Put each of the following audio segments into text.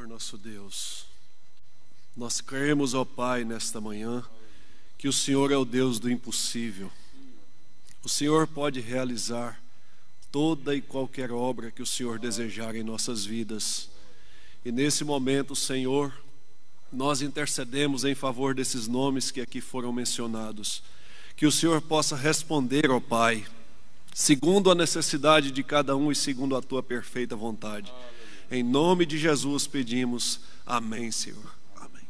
nosso Deus. Nós cremos, ó Pai, nesta manhã, que o Senhor é o Deus do impossível. O Senhor pode realizar toda e qualquer obra que o Senhor desejar em nossas vidas. E nesse momento, Senhor, nós intercedemos em favor desses nomes que aqui foram mencionados. Que o Senhor possa responder, ó Pai, segundo a necessidade de cada um e segundo a Tua perfeita vontade. Em nome de Jesus pedimos. Amém, Senhor. Amém.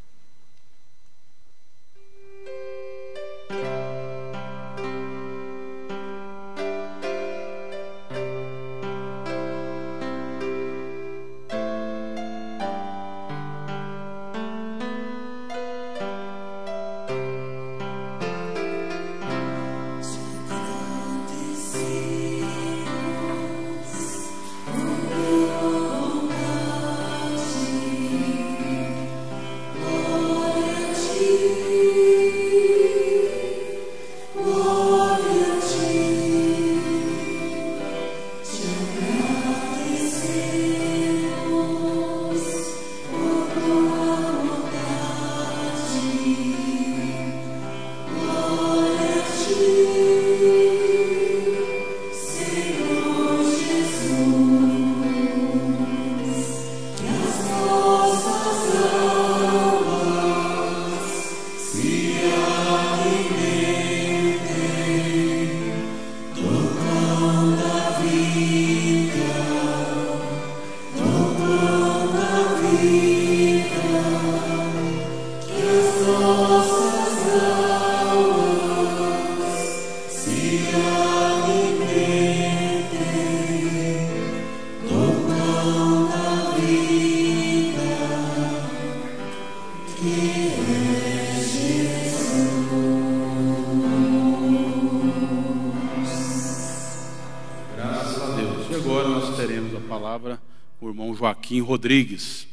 Joaquim Rodrigues.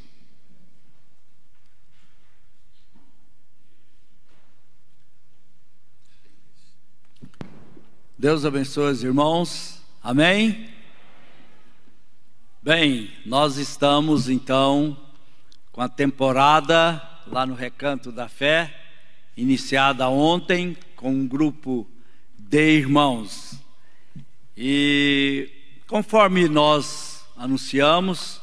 Deus abençoe os irmãos. Amém? Bem, nós estamos então com a temporada lá no Recanto da Fé, iniciada ontem com um grupo de irmãos. E conforme nós anunciamos,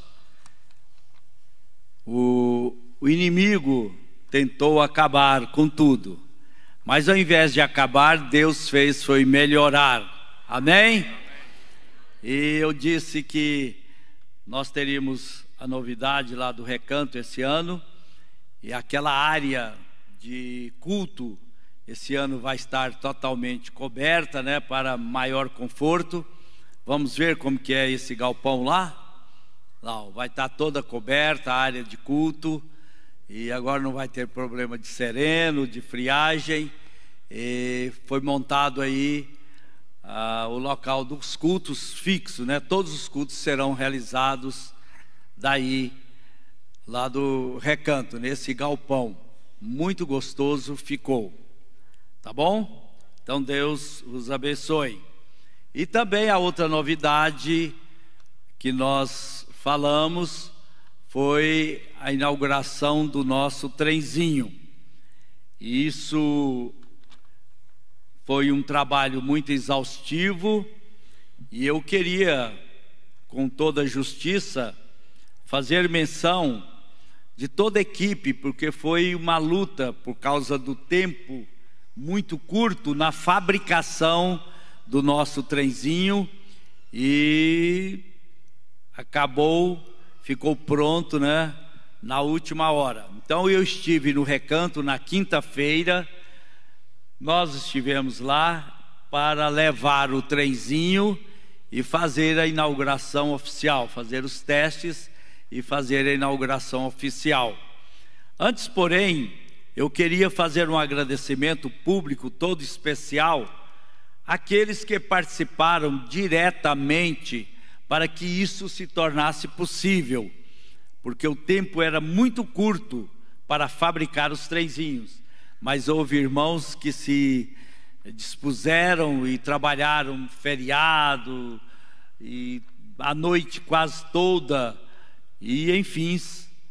o inimigo tentou acabar com tudo, mas ao invés de acabar, Deus foi melhorar. Amém? E eu disse que nós teríamos a novidade lá do Recanto esse ano, e aquela área de culto esse ano vai estar totalmente coberta, né, para maior conforto. Vamos ver como que é esse galpão lá. Não, vai estar toda coberta a área de culto, e agora não vai ter problema de sereno, de friagem. E foi montado aí o local dos cultos fixo, né? Todos os cultos serão realizados daí, lá do Recanto, nesse galpão. Muito gostoso ficou, tá bom? Então Deus os abençoe. E também a outra novidade que nós falamos foi a inauguração do nosso trenzinho. E isso foi um trabalho muito exaustivo, e eu queria, com toda a justiça, fazer menção de toda a equipe, porque foi uma luta por causa do tempo muito curto na fabricação do nosso trenzinho, e ficou pronto, né, na última hora. Então eu estive no Recanto na quinta-feira. Nós estivemos lá para levar o trenzinho e fazer a inauguração oficial, fazer os testes e fazer a inauguração oficial. Antes, porém, eu queria fazer um agradecimento público todo especial àqueles que participaram diretamente para que isso se tornasse possível, porque o tempo era muito curto para fabricar os trenzinhos, mas houve irmãos que se dispuseram e trabalharam feriado e a noite quase toda, e enfim,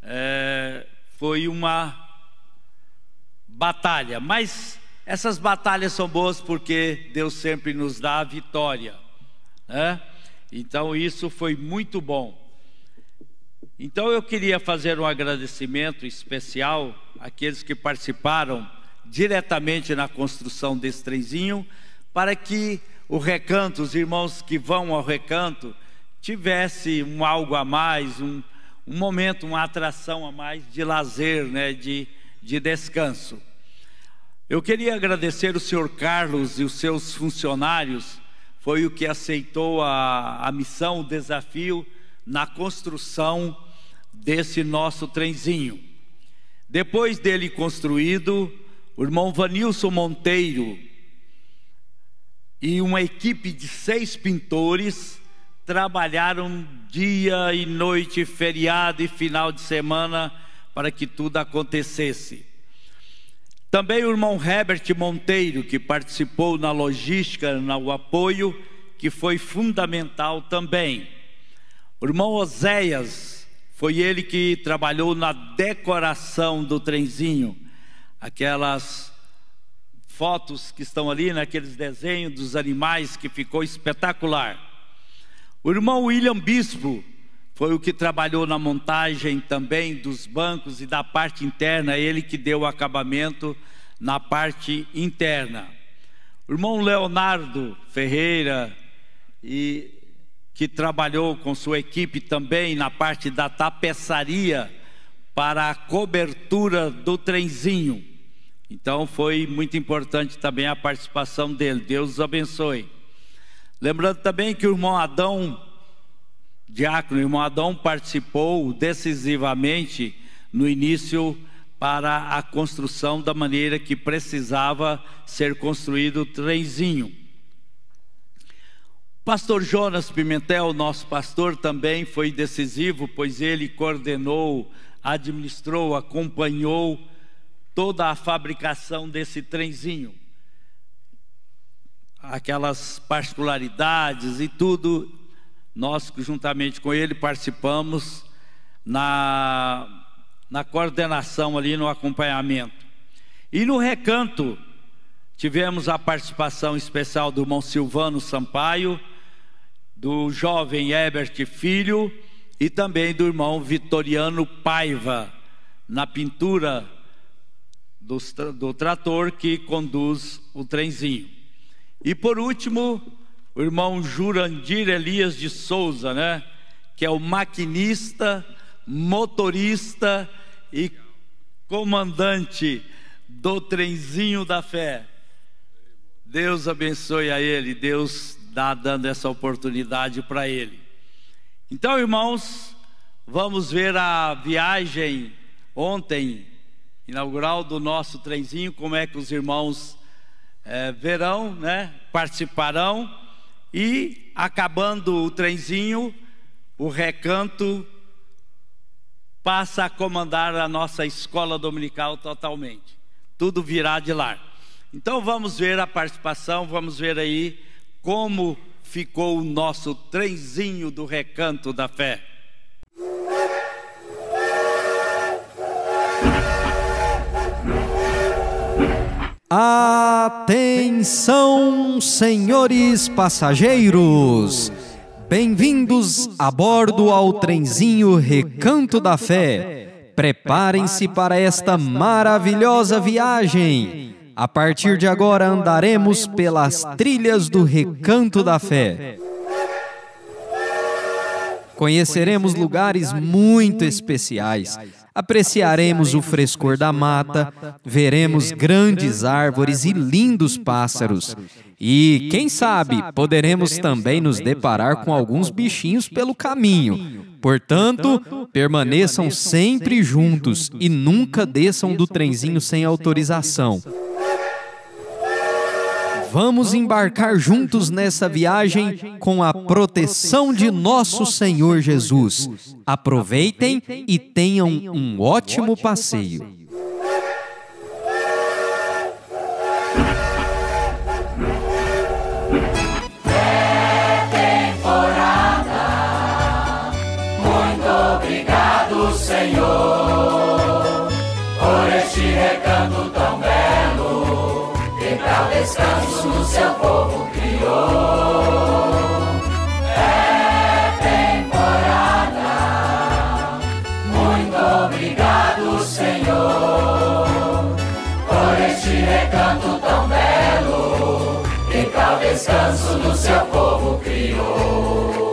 foi uma batalha, mas essas batalhas são boas porque Deus sempre nos dá a vitória, né? Então isso foi muito bom. Então eu queria fazer um agradecimento especial àqueles que participaram diretamente na construção desse trenzinho, para que o recanto, os irmãos que vão ao recanto, tivesse algo a mais, um momento, uma atração a mais de lazer, né, de descanso. Eu queria agradecer o senhor Carlos e os seus funcionários, foi o que aceitou a missão, o desafio na construção desse nosso trenzinho. Depois dele construído, o irmão Vanilson Monteiro e uma equipe de 6 pintores trabalharam dia e noite, feriado e final de semana para que tudo acontecesse. Também o irmão Herbert Monteiro, que participou na logística, no apoio, que foi fundamental também. O irmão Oséias, foi ele que trabalhou na decoração do trenzinho, aquelas fotos que estão ali, naqueles desenhos dos animais, que ficou espetacular. O irmão William Bispo foi o que trabalhou na montagem também dos bancos e da parte interna, ele que deu o acabamento na parte interna. O irmão Leonardo Ferreira, que trabalhou com sua equipe também na parte da tapeçaria para a cobertura do trenzinho. Então foi muito importante também a participação dele. Deus os abençoe. Lembrando também que o irmão Adão, diácono, o irmão Adão participou decisivamente no início para a construção da maneira que precisava ser construído o trenzinho. O pastor Jonas Pimentel, nosso pastor, também foi decisivo, pois ele coordenou, administrou, acompanhou toda a fabricação desse trenzinho. Aquelas particularidades e tudo, nós juntamente com ele participamos na coordenação ali, no acompanhamento. E no recanto tivemos a participação especial do irmão Silvano Sampaio, do jovem Herbert Filho e também do irmão Vitoriano Paiva, na pintura do trator que conduz o trenzinho. E por último, o irmão Jurandir Elias de Souza, né, que é o maquinista, motorista e comandante do trenzinho da fé. Deus abençoe a ele, Deus está dando essa oportunidade para ele. Então, irmãos, vamos ver a viagem ontem, inaugural do nosso trenzinho, como é que os irmãos verão, né, participarão, e acabando o trenzinho, o recanto passa a comandar a nossa escola dominical totalmente. Tudo virá de lá. Então vamos ver a participação, vamos ver aí como ficou o nosso trenzinho do recanto da fé. Atenção, senhores passageiros! Bem-vindos a bordo ao trenzinho Recanto da Fé. Preparem-se para esta maravilhosa viagem. A partir de agora andaremos pelas trilhas do Recanto da Fé. Conheceremos lugares muito especiais. Apreciaremos o frescor da mata, veremos grandes árvores e lindos pássaros. E, quem sabe, poderemos também nos deparar com alguns bichinhos pelo caminho. Portanto, permaneçam sempre juntos e nunca desçam do trenzinho sem autorização. Vamos embarcar juntos nessa viagem com a proteção de nosso Senhor Jesus. Aproveitem e tenham um ótimo passeio. Pré-temporada, muito obrigado, Senhor. descanso no seu povo criou. É temporada. Muito obrigado, Senhor, por este recanto tão belo que tal descanso no seu povo criou.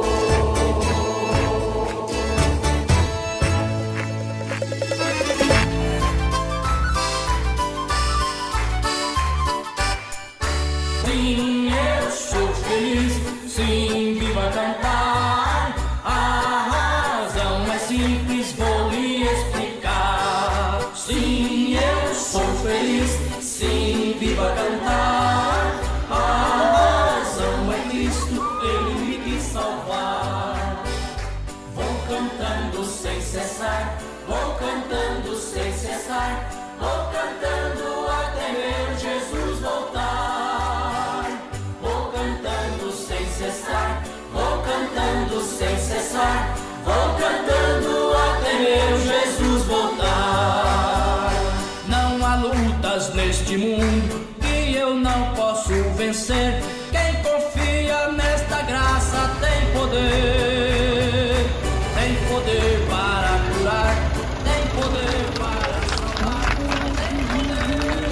Sim, eu sou feliz, sim, viva cantar. A razão é simples, vou lhe explicar. Sim, eu sou feliz, sim, viva cantar. A razão é Cristo, Ele me quis salvar. Vou cantando sem cessar, vou cantando sem cessar, vou cantando até meu Jesus voltar. Vou cantando sem cessar, vou cantando sem cessar, vou cantando até meu Jesus voltar. Não há lutas neste mundo que eu não posso vencer. Quem confia nesta graça tem poder. Tem poder para curar, tem poder para salvar, tem poder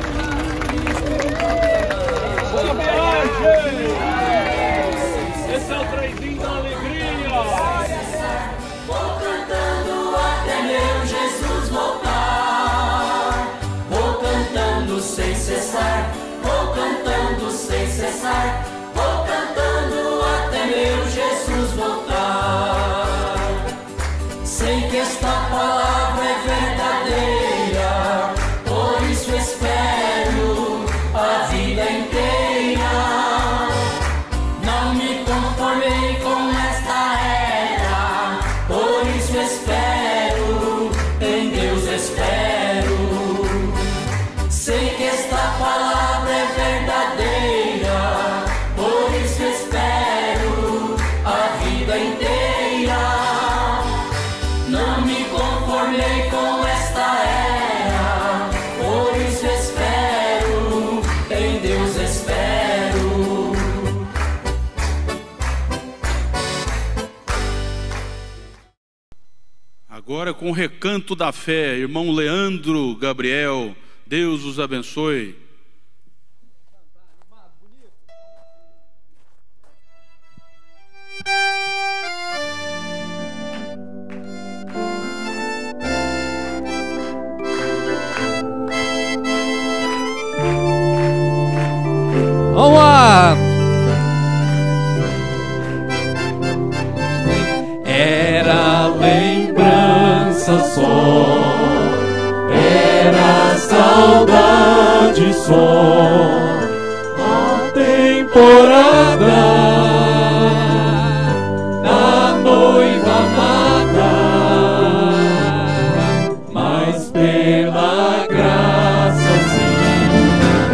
para Boa viagem! Esse é o trenzinho da alegria! Vou cantando até meu Jesus voltar. Vou cantando sem cessar, vou cantando sem cessar, vou cantando até meu Jesus voltar. Sei que esta palavra é verdadeira, por isso espero a vida inteira. Não me conformei com esta era, por isso espero, em Deus espero. Sei que esta palavra é verdadeira, por isso espero a vida inteira. Não me conformei com esta era, por isso espero, em Deus espero. Agora com o recanto da fé, irmão Leandro Gabriel, Deus os abençoe. Vamos lá! Era lembrança só, era saudade só, a temporada da noiva amada, mas pela graça sim,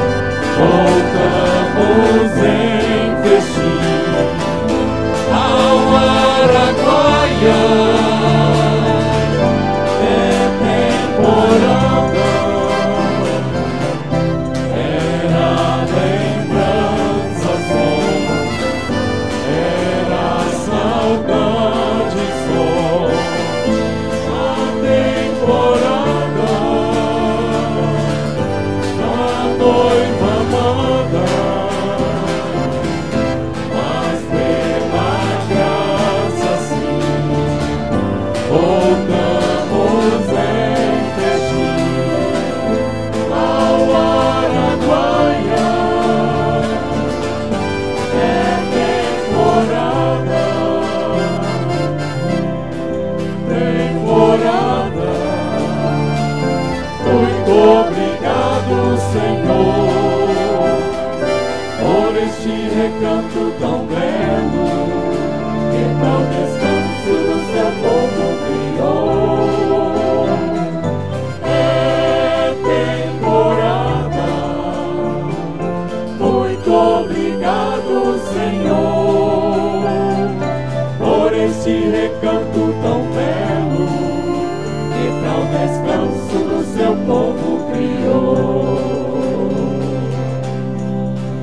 voltamos em festim ao Araguaia. Recanto tão belo, que tal descanso do seu povo criou. É temporada, muito obrigado, Senhor, por este recanto tão belo, que tal descanso do seu povo criou.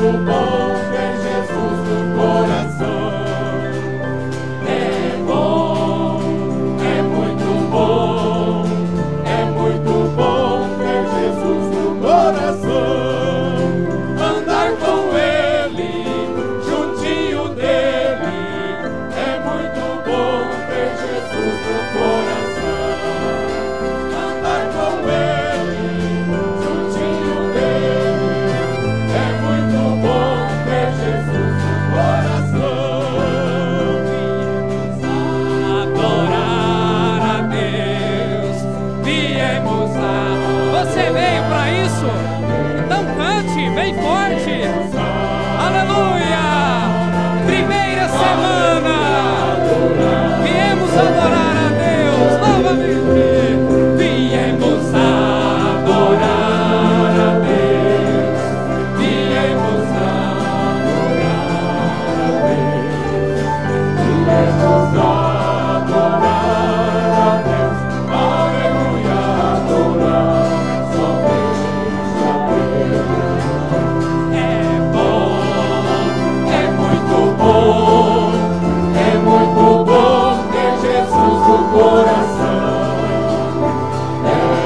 bom ter Jesus no coração. É bom, é muito bom, é muito bom ter Jesus no coração. Andar com Ele, juntinho dele, é muito bom ter Jesus no coração. Andar com Ele, juntinho dele, é muito bom ter Jesus no coração. Adorar a Deus, viemos a... Você veio para isso? Então cante bem forte. Aleluia! Primeira semana. Viemos adorar a Deus novamente. Viemos adorar a Deus, viemos adorar a Deus, viemos adorar a Deus, aleluia, adorar somente a Deus. É muito bom ter Jesus no coração. É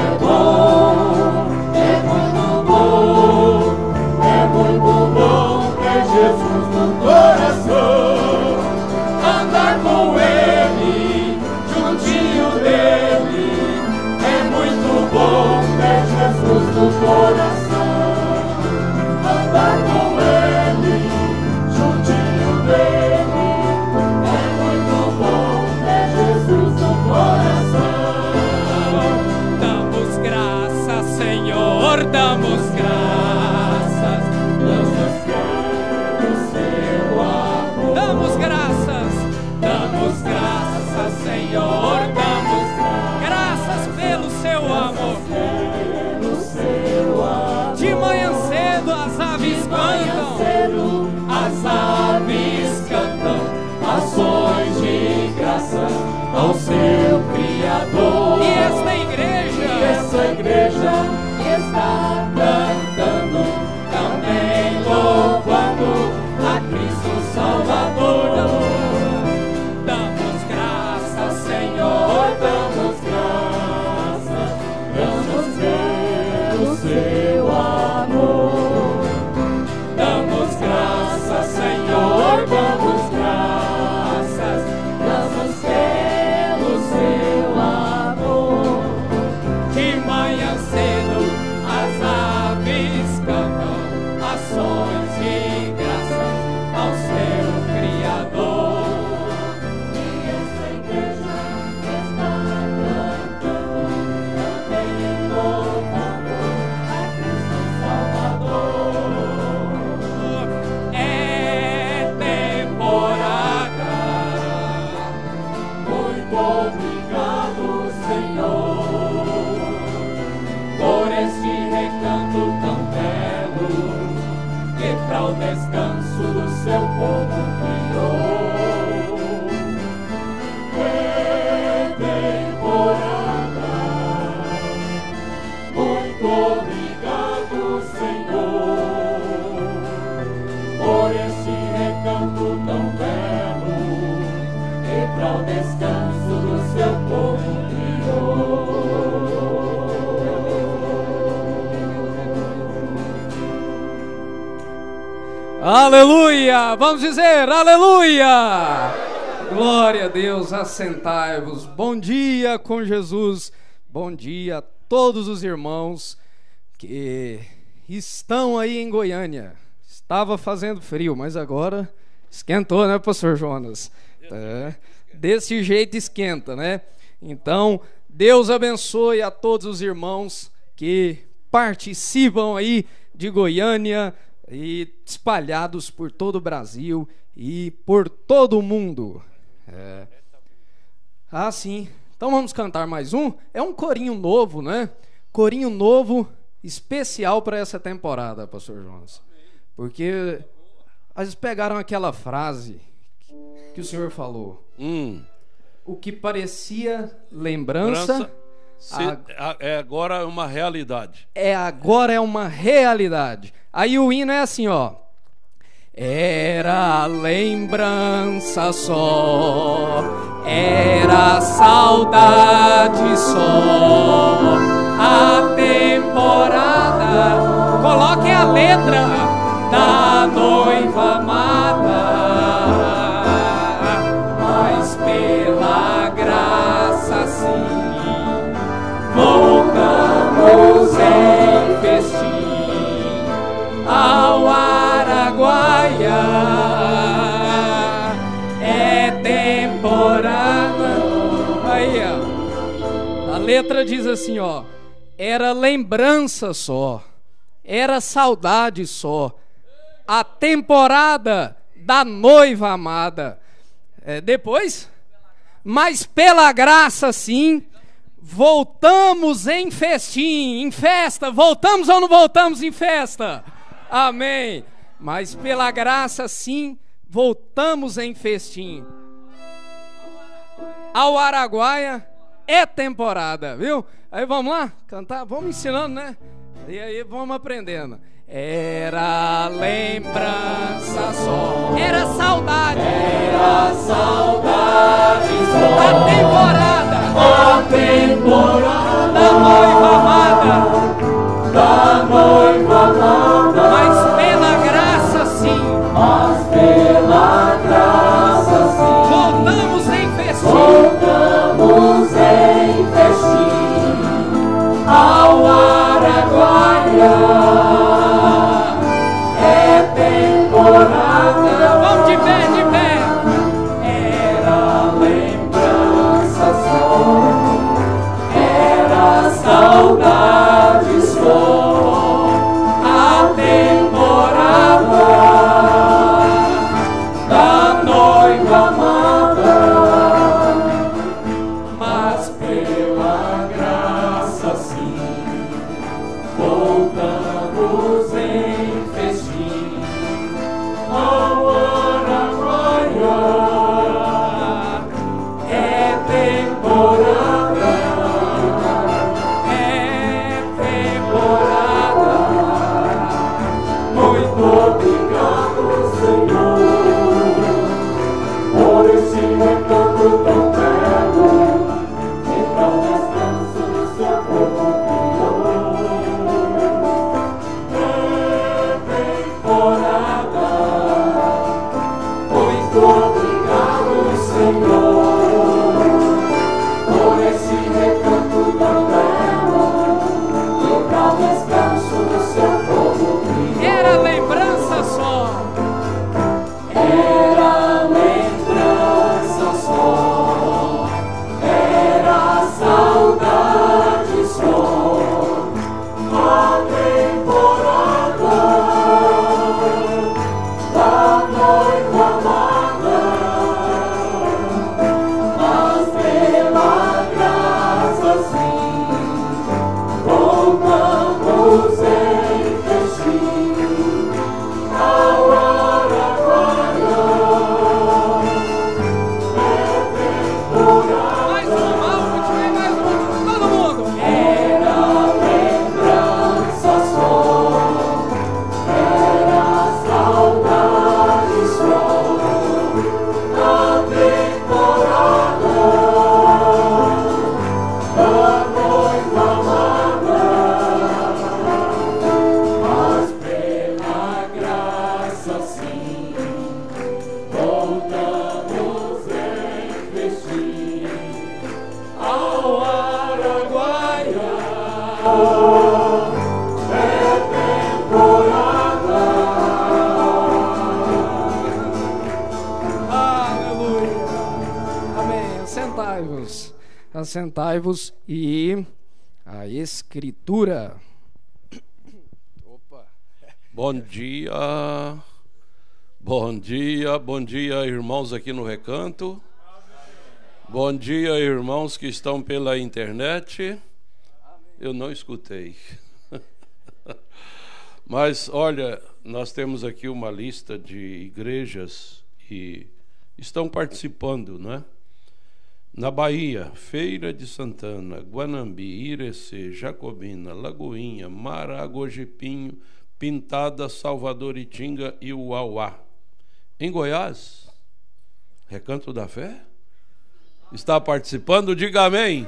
muito bom ter Jesus no coração. Andar com Ele, juntinho dele, é muito bom ter Jesus no coração. Andar com Ele, juntinho dele, é muito bom ter Jesus no coração. Damos graças, Senhor, damos graças, damos graças, seu amor. Damos graças, Senhor, damos graças pelo seu amor. De manhã cedo as aves cantam, ações de graça ao seu Criador. E esta igreja está cantando, também louvando a Cristo Salvador. Damos graças, Senhor, damos graças pelo seu amor. Damos graças, Senhor, damos graças pelo seu amor. De manhã cedo as aves cantam, ações de graça ao seu Criador. E essa igreja está cantando, também louvando a Cristo Salvador. É temporada. Muito obrigado, Senhor, por este recanto tão belo que para o descanso do seu povo criou. É temporada. Muito obrigado, Senhor, por este recanto tão belo que para o descanso do seu povo criou. Aleluia! Vamos dizer aleluia! Glória a Deus, assentai-vos. Bom dia com Jesus. Bom dia a todos os irmãos que estão aí em Goiânia. Estava fazendo frio, mas agora esquentou, né, pastor Jonas? Desse jeito esquenta, né? Então, Deus abençoe a todos os irmãos que participam aí de Goiânia e espalhados por todo o Brasil e por todo o mundo. Sim. Então vamos cantar mais um. É um corinho novo, né? Corinho novo, especial para essa temporada, pastor Jonas. Porque eles pegaram aquela frase que o senhor falou. O que parecia lembrança agora é uma realidade. Agora é uma realidade. Aí o hino é assim, ó. Era lembrança só, era saudade só, a temporada. Coloque a letra da noiva amada, mas pela graça sim, voltamos em festim ao Araguaia. É temporada. Aí, ó. A letra diz assim, ó: era lembrança só, era saudade só, a temporada da noiva amada. Depois, mas pela graça sim, voltamos em festim, em festa. Voltamos ou não voltamos em festa? Amém. Mas pela graça sim, voltamos em festim ao Araguaia. É temporada, viu? Aí vamos lá cantar, vamos ensinando, né? E aí vamos aprendendo. Era lembrança só, era saudade só, a temporada da noiva amada, mas pela graça sim, voltamos em festim ao Araguaia. É temporada. Vamos de pé, de pé. Era lembrança só, era saudade só, a temporada da noiva amada, mas pela graça sim, voltamos em festim ao Araguaia. É temporada, muito obrigado, Senhor, por esse recanto tão belo, e para o descanso do seu povo criou. É temporada, muito obrigado, Senhor, por esse recanto tão belo, e para o descanso do seu povo criou. Era lembrança só, era lembrança só, era saudade só, a temporada da noiva amada, mas pela graça sim, voltamos em festim ao Araguaia. É temporada. Mais uma, última, mais uma, todo mundo. Era lembrança só, era saudade só, a temporada da noiva amada, mas pela graça sim, voltamos em festim ao Araguaia. É temporada. Aleluia. Amém. Assentai-vos e a Escritura. Opa. Bom dia, irmãos aqui no Recanto. Bom dia, irmãos que estão pela internet. Eu não escutei. Mas, olha, nós temos aqui uma lista de igrejas que estão participando, não é? Na Bahia, Feira de Santana, Guanambi, Irecê, Jacobina, Lagoinha, Maragogi, Pinho, Pintada, Salvador, Itinga e Uauá. em Goiás? Recanto da Fé? Está participando? Diga amém.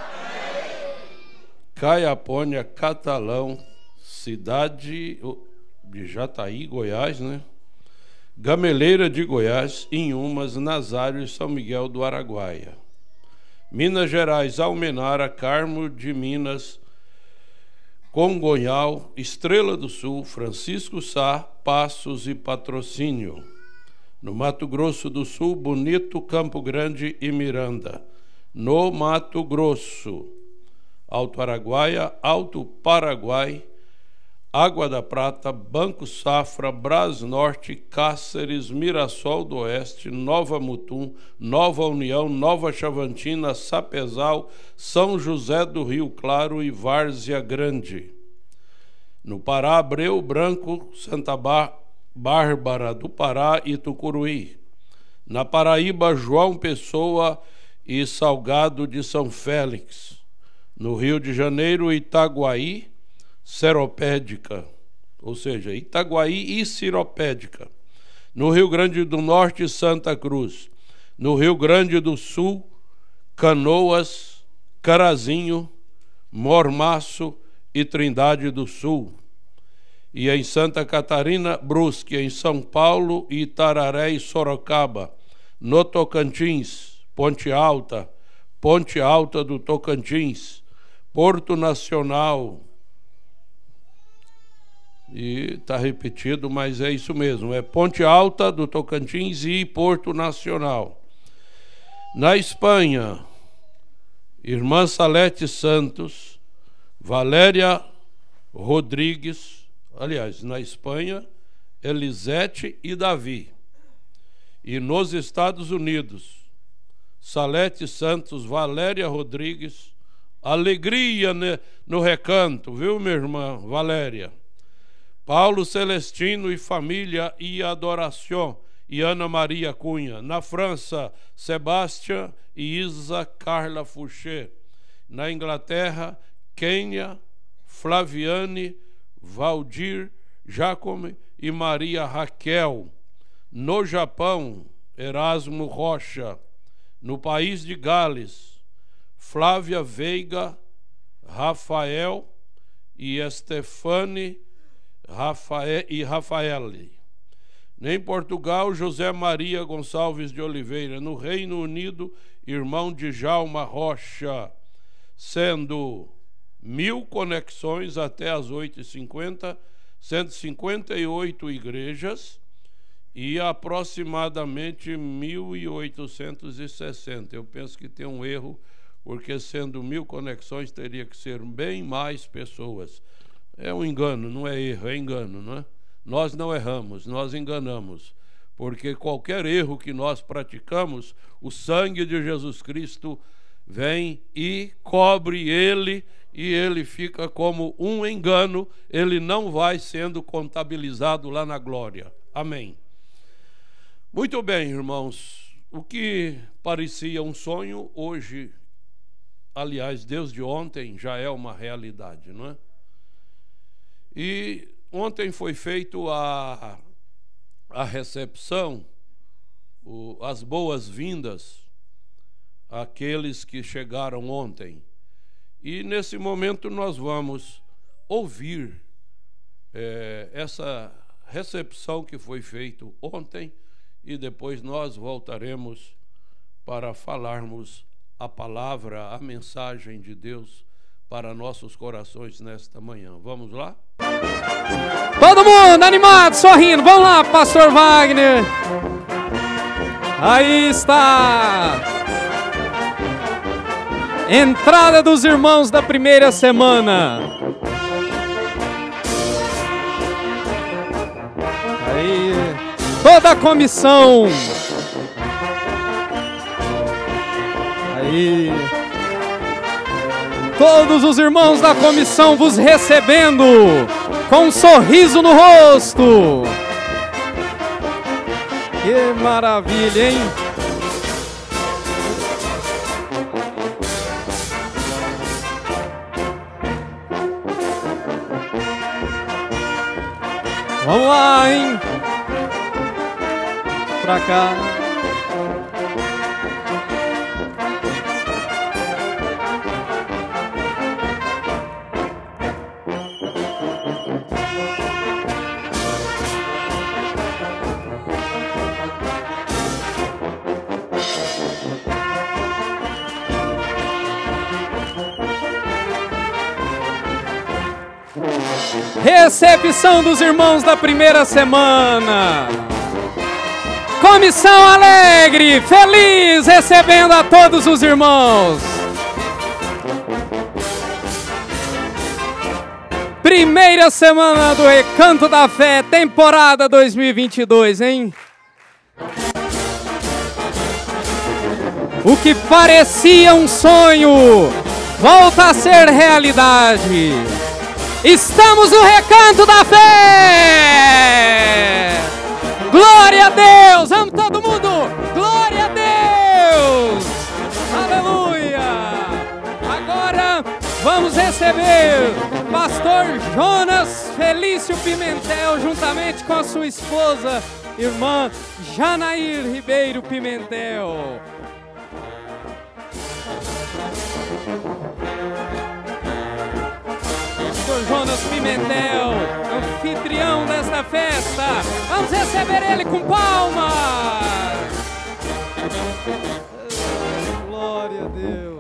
Caiapônia, Catalão, cidade de Jataí, Goiás, né? Gameleira de Goiás, Inhumas, Nazário e São Miguel do Araguaia. Minas Gerais, Almenara, Carmo de Minas, Congonhal, Estrela do Sul, Francisco Sá, Passos e Patrocínio. No Mato Grosso do Sul, Bonito, Campo Grande e Miranda. No Mato Grosso, Alto Araguaia, Alto Paraguai, Água da Prata, Banco Safra, Brasnorte, Cáceres, Mirassol do Oeste, Nova Mutum, Nova União, Nova Chavantina, Sapezal, São José do Rio Claro e Várzea Grande. No Pará, Abreu Branco, Santa Bárbara do Pará e Tucuruí. Na Paraíba, João Pessoa e Salgado de São Félix. No Rio de Janeiro, Itaguaí, Seropédica, ou seja, Itaguaí e Seropédica. No Rio Grande do Norte, Santa Cruz. No Rio Grande do Sul, Canoas, Carazinho, Mormaço e Trindade do Sul. E em Santa Catarina, Brusque. Em São Paulo, Itararé e Sorocaba. No Tocantins, Ponte Alta do Tocantins, Porto Nacional. E está repetido, mas é isso mesmo, é Ponte Alta do Tocantins e Porto Nacional. Na Espanha, Irmã Salete Santos, Valéria Rodrigues, aliás, na Espanha, Elisete e Davi. E nos Estados Unidos, Salete Santos, Valéria Rodrigues, alegria no recanto, viu, minha irmã Valéria? Paulo Celestino e família e adoração, e Ana Maria Cunha. Na França, Sebastião e Isa Carla Fouché. Na Inglaterra, Kênia, Flaviane, Valdir, Jacome e Maria Raquel. No Japão, Erasmo Rocha. No país de Gales, Flávia Veiga, Rafael e Estefane Rafaele. Em Portugal, José Maria Gonçalves de Oliveira. No Reino Unido, irmão de Djalma Rocha, sendo 1000 conexões até as 8h50, 158 igrejas e aproximadamente 1.860. Eu penso que tem um erro, porque sendo 1000 conexões teria que ser bem mais pessoas. É um engano, não é erro, é engano, não é? Nós não erramos, nós enganamos, porque qualquer erro que nós praticamos, o sangue de Jesus Cristo vem e cobre ele, e ele fica como um engano, ele não vai sendo contabilizado lá na glória. Amém. Muito bem, irmãos, o que parecia um sonho, hoje, aliás, desde ontem, já é uma realidade, não é? E ontem foi feito a recepção, as boas-vindas àqueles que chegaram ontem. E nesse momento nós vamos ouvir essa recepção que foi feita ontem, e depois nós voltaremos para falarmos a palavra, a mensagem de Deus para nossos corações nesta manhã. Vamos lá? Todo mundo animado, sorrindo. Vamos lá, pastor Wagner. Aí está. Entrada dos irmãos da primeira semana. Aí, toda a comissão. Aí, todos os irmãos da comissão vos recebendo com um sorriso no rosto. Que maravilha, hein? Vamos lá, hein? pra cá. Recepção dos irmãos da primeira semana. Comissão alegre, feliz, recebendo a todos os irmãos. Primeira semana do Recanto da Fé, temporada 2022, hein? O que parecia um sonho volta a ser realidade. Estamos no Recanto da Fé! Glória a Deus! Vamos todo mundo! Glória a Deus! Aleluia! Agora vamos receber Pastor Jonas Felício Pimentel, juntamente com a sua esposa, irmã Janair Ribeiro Pimentel. Pastor Jonas Pimentel, anfitrião desta festa. Vamos receber ele com palmas. Glória a Deus.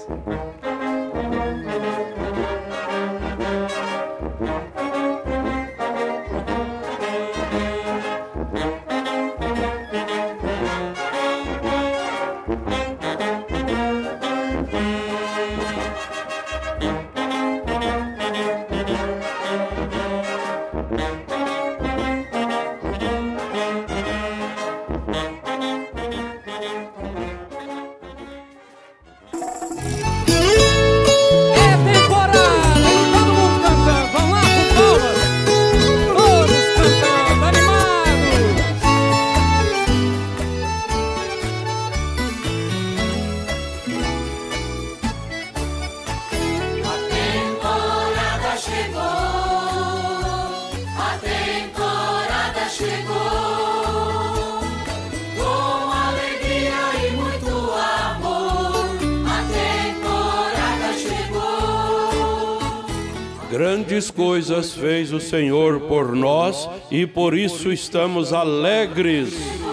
Grandes coisas fez o Senhor por nós e por isso estamos alegres.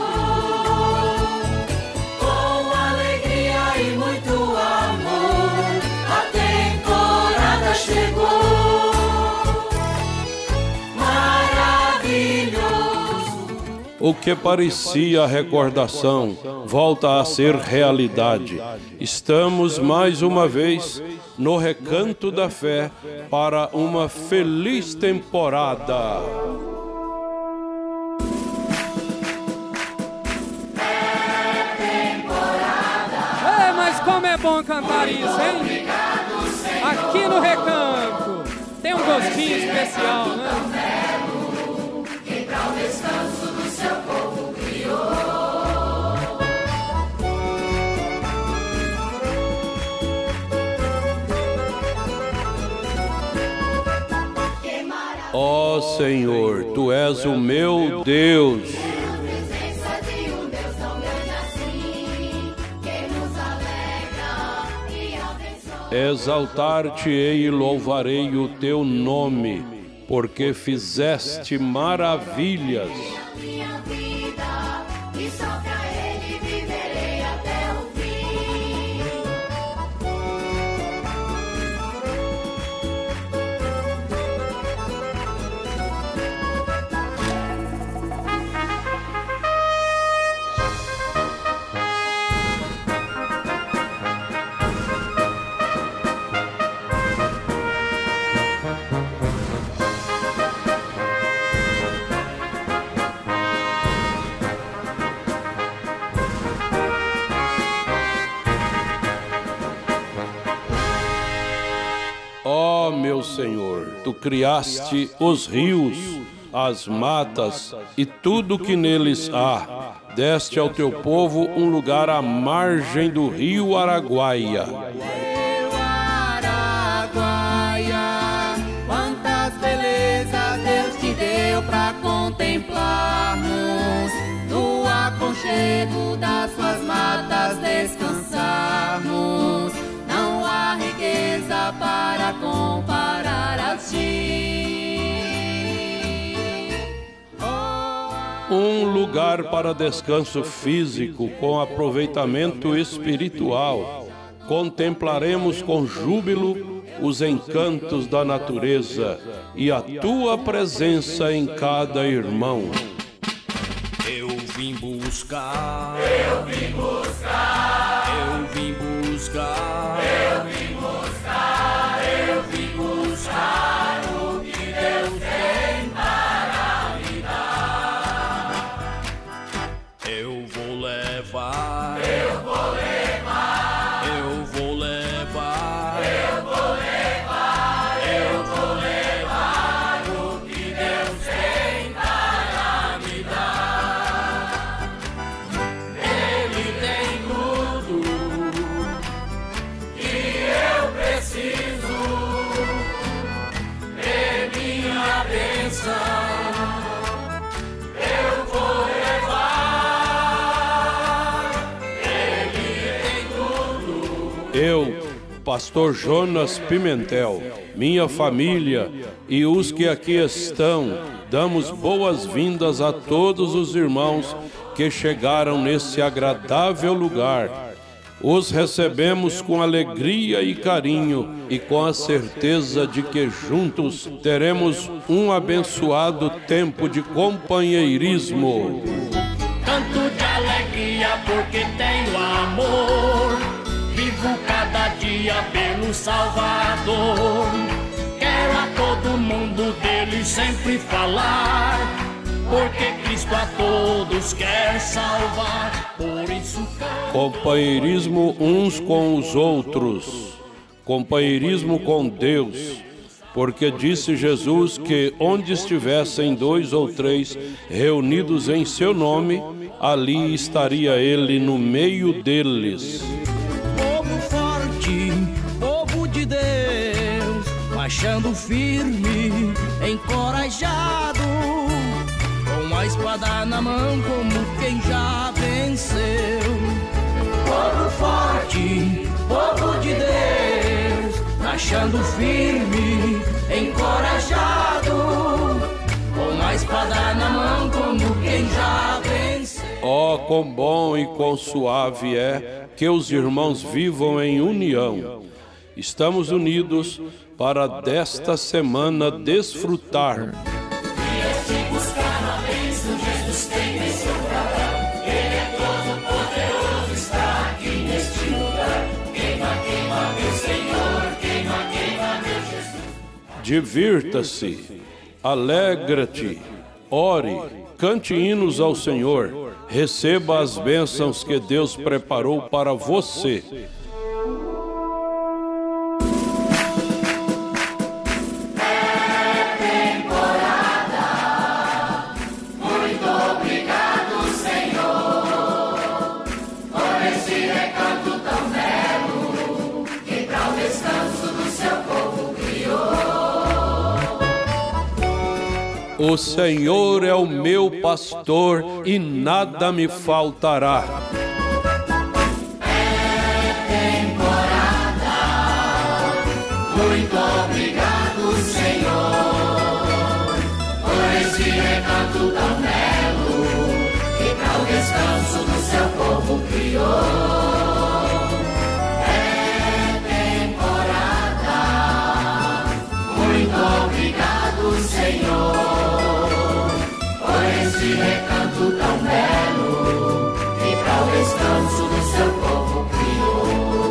Com alegria e muito amor, a temporada chegou. Maravilhoso. O que parecia recordação volta a ser realidade. Estamos mais uma vez no Recanto da Fé para uma feliz temporada. É, mas como é bom cantar isso, hein? Aqui no Recanto tem um gostinho especial, né? Quem pra o descanso do seu povo criou. Ó Senhor, Tu és o meu Deus. Na presença de um Deus tão grande assim, que nos alegra e abençoa. Exaltar-te-ei e louvarei o Teu nome, porque fizeste maravilhas. Minha vida, e só pra Ele viverei até o fim. Ó meu Senhor, Tu criaste os rios, as matas e tudo que neles há. Deste ao Teu povo um lugar à margem do rio Araguaia. Araguaia, quantas belezas Deus te deu pra contemplarmos no aconchego relevo das suas matas descansarmos. Não há riqueza para comparar a ti. Um lugar para descanso físico com aproveitamento espiritual. Contemplaremos com júbilo os encantos da natureza e a tua presença em cada irmão. Eu vim buscar, Eu vim buscar, eu vim buscar, eu vim buscar, eu vim buscar o que Deus tem para me dar. eu vou levar, Eu vou levar, eu vou levar, eu vou levar, eu vou levar o que Deus tem para me dar. Ele tem tudo Que eu preciso, é minha bênção. Eu vou levar, Ele tem tudo. Eu, pastor Jonas Pimentel, minha família e os que aqui estão, damos boas-vindas a todos os irmãos que chegaram nesse agradável lugar. Os recebemos com alegria e carinho e com a certeza de que juntos teremos um abençoado tempo de companheirismo. canto de alegria porque tenho amor. Vivo cada dia pelo Salvador. Quero a todo mundo dele sempre falar, porque Cristo a todos quer salvar. Por isso canto. Companheirismo uns com os outros, companheirismo com Deus, porque disse Jesus que onde estivessem 2 ou 3 reunidos em seu nome, ali estaria ele no meio deles. Povo forte, povo de Deus, marchando firme, encorajado, com a espada na mão como quem já venceu. Povo forte, povo de Deus, marchando firme, encorajado, com a espada na mão como quem já venceu. Oh, quão bom e quão suave é que os irmãos vivam em união. Estamos unidos para desta semana desfrutar. Divirta-se, alegra-te, ore, cante hinos ao Senhor, receba as bênçãos que Deus preparou para você. Muito obrigado, Senhor, por esse recanto tão belo que para o descanso do seu povo criou. O Senhor é o meu pastor e nada me faltará. Muito obrigado, Senhor, por esse recanto tão belo que para o descanso do seu povo criou. É temporada. Muito obrigado, Senhor, por esse recanto tão belo que para o descanso do seu povo criou.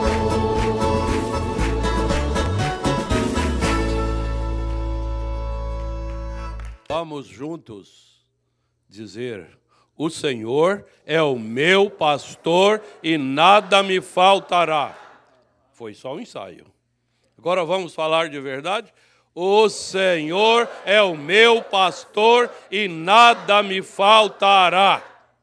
Vamos juntos dizer: o Senhor é o meu pastor e nada me faltará. Foi só um ensaio. Agora vamos falar de verdade? O Senhor é o meu pastor e nada me faltará.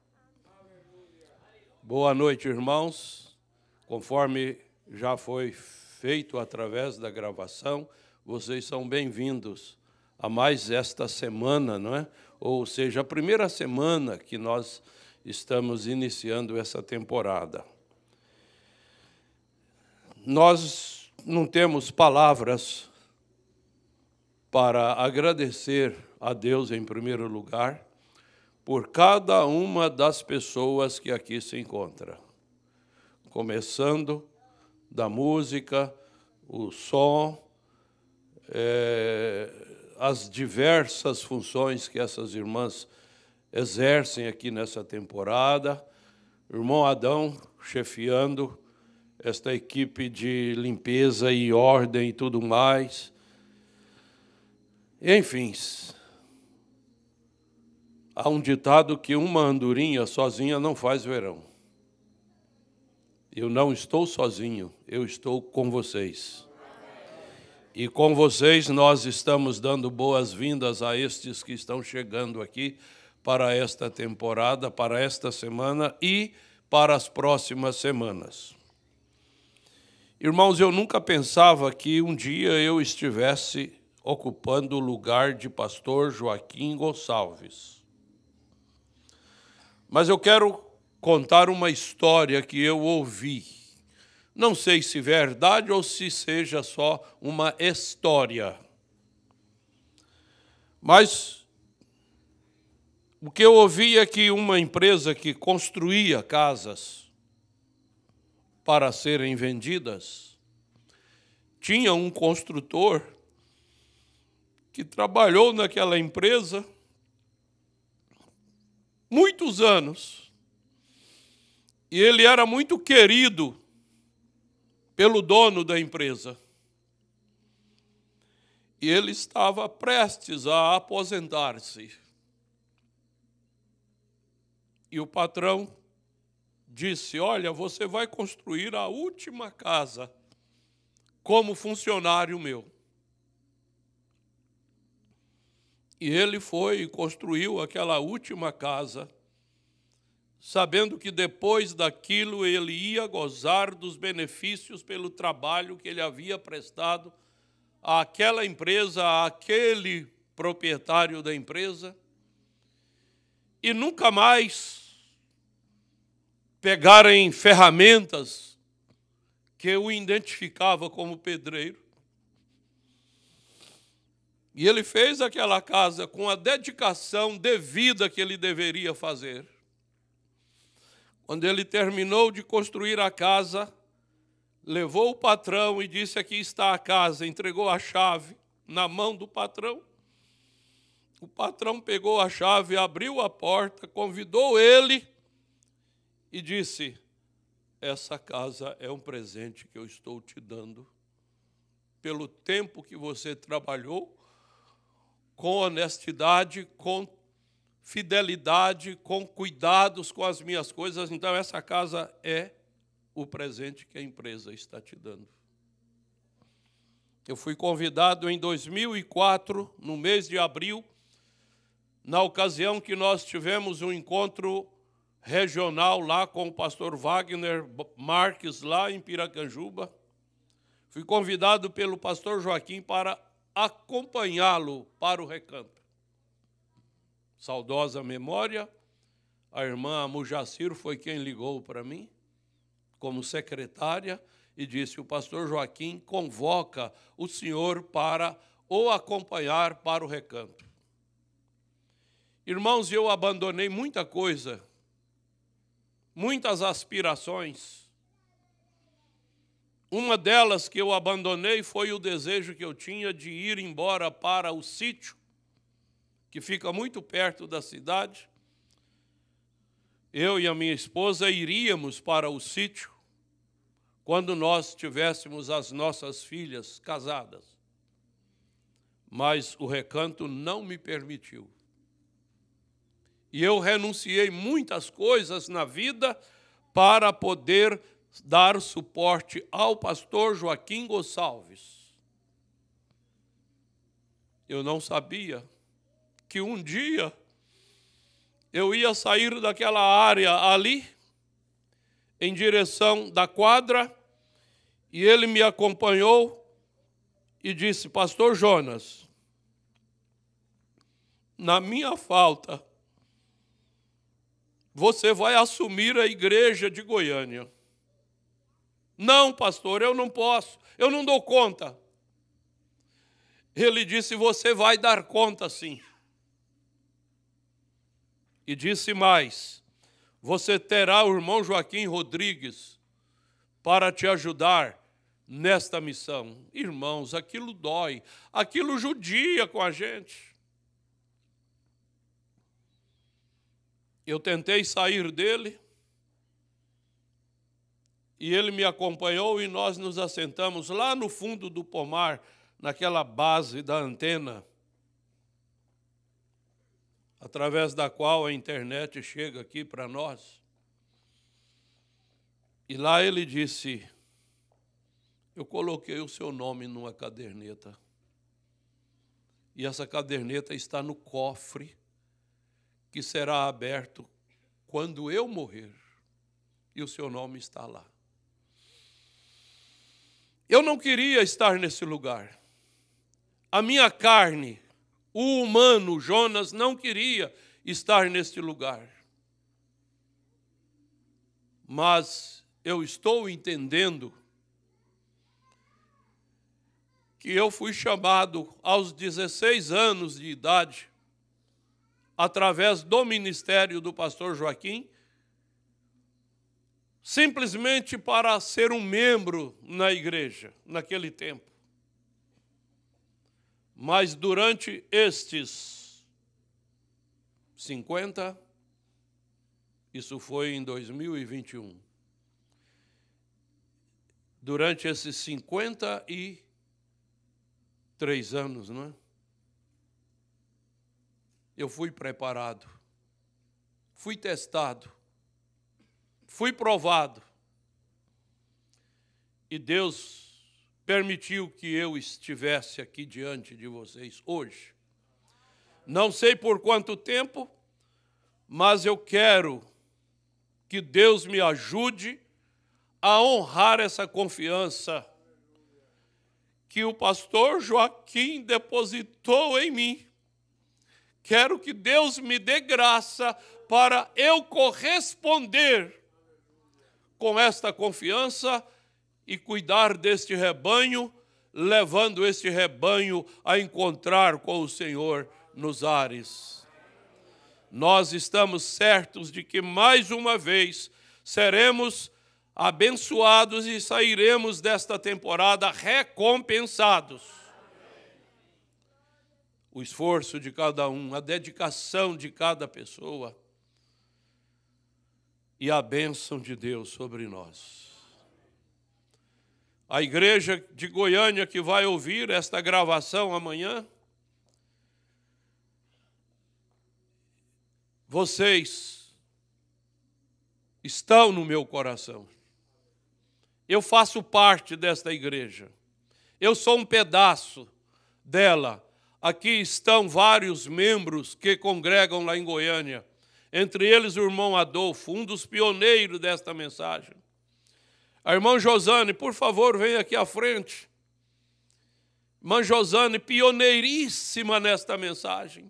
Boa noite, irmãos. Conforme já foi feito através da gravação, vocês são bem-vindos a mais esta semana, não é? Ou seja, a primeira semana que nós estamos iniciando essa temporada. Nós não temos palavras para agradecer a Deus em primeiro lugar por cada uma das pessoas que aqui se encontra. Começando da música, o som, as diversas funções que essas irmãs exercem aqui nessa temporada. O irmão Adão chefiando esta equipe de limpeza e ordem e tudo mais. Enfim, há um ditado que uma andorinha sozinha não faz verão. Eu não estou sozinho, eu estou com vocês. E com vocês nós estamos dando boas-vindas a estes que estão chegando aqui para esta temporada, para esta semana e para as próximas semanas. Irmãos, eu nunca pensava que um dia eu estivesse ocupando o lugar de pastor Joaquim Gonçalves. Mas eu quero contar uma história que eu ouvi. Não sei se é verdade ou se seja só uma história. Mas o que eu ouvi é que uma empresa que construía casas para serem vendidas tinha um construtor que trabalhou naquela empresa muitos anos. E ele era muito querido pelo dono da empresa. E ele estava prestes a aposentar-se. E o patrão disse: olha, você vai construir a última casa como funcionário meu. E ele foi e construiu aquela última casa, sabendo que depois daquilo ele ia gozar dos benefícios pelo trabalho que ele havia prestado àquela empresa, àquele proprietário da empresa, e nunca mais pegarem ferramentas que o identificava como pedreiro. E ele fez aquela casa com a dedicação devida que ele deveria fazer. Quando ele terminou de construir a casa, levou o patrão e disse: aqui está a casa, entregou a chave na mão do patrão. O patrão pegou a chave, abriu a porta, convidou ele e disse: essa casa é um presente que eu estou te dando pelo tempo que você trabalhou, com honestidade, com fidelidade, com cuidados com as minhas coisas. Então, essa casa é o presente que a empresa está te dando. Eu fui convidado em 2004, no mês de abril, na ocasião que nós tivemos um encontro regional lá com o pastor Wagner Marques, lá em Piracanjuba. Fui convidado pelo pastor Joaquim para acompanhá-lo para o recanto. Saudosa memória, a irmã Mujaciro foi quem ligou para mim, como secretária, e disse: o pastor Joaquim convoca o senhor para o acompanhar para o recanto. Irmãos, eu abandonei muita coisa, muitas aspirações. Uma delas que eu abandonei foi o desejo que eu tinha de ir embora para o sítio, que fica muito perto da cidade. Eu e a minha esposa iríamos para o sítio quando nós tivéssemos as nossas filhas casadas. Mas o recanto não me permitiu. E eu renunciei muitas coisas na vida para poder dar suporte ao pastor Joaquim Gonçalves. Eu não sabia que um dia eu ia sair daquela área ali, em direção da quadra, e ele me acompanhou e disse: pastor Jonas, na minha falta, você vai assumir a igreja de Goiânia. Não, pastor, eu não posso, eu não dou conta. Ele disse, você vai dar conta sim. E disse mais, você terá o irmão Joaquim Rodrigues para te ajudar nesta missão. Irmãos, aquilo dói, aquilo judia com a gente. Eu tentei sair dele, e ele me acompanhou e nós nos assentamos lá no fundo do pomar, naquela base da antena, através da qual a internet chega aqui para nós. E lá ele disse, eu coloquei o seu nome numa caderneta, e essa caderneta está no cofre, que será aberto quando eu morrer, e o seu nome está lá. Eu não queria estar nesse lugar. A minha carne, o humano, Jonas, não queria estar neste lugar. Mas eu estou entendendo que eu fui chamado aos 16 anos de idade, através do ministério do pastor Joaquim, simplesmente para ser um membro na igreja, naquele tempo. Mas durante estes 50, isso foi em 2021, durante esses 53 anos, não é? Eu fui preparado, fui testado, fui provado. E Deus permitiu que eu estivesse aqui diante de vocês hoje. Não sei por quanto tempo, mas eu quero que Deus me ajude a honrar essa confiança que o pastor Joaquim depositou em mim. Quero que Deus me dê graça para eu corresponder com esta confiança e cuidar deste rebanho, levando este rebanho a encontrar com o Senhor nos ares. Nós estamos certos de que mais uma vez seremos abençoados e sairemos desta temporada recompensados. O esforço de cada um, a dedicação de cada pessoa e a bênção de Deus sobre nós. A igreja de Goiânia que vai ouvir esta gravação amanhã, vocês estão no meu coração. Eu faço parte desta igreja. Eu sou um pedaço dela. Aqui estão vários membros que congregam lá em Goiânia. Entre eles o irmão Adolfo, um dos pioneiros desta mensagem. A irmã Josane, por favor, venha aqui à frente. Irmã Josane, pioneiríssima nesta mensagem.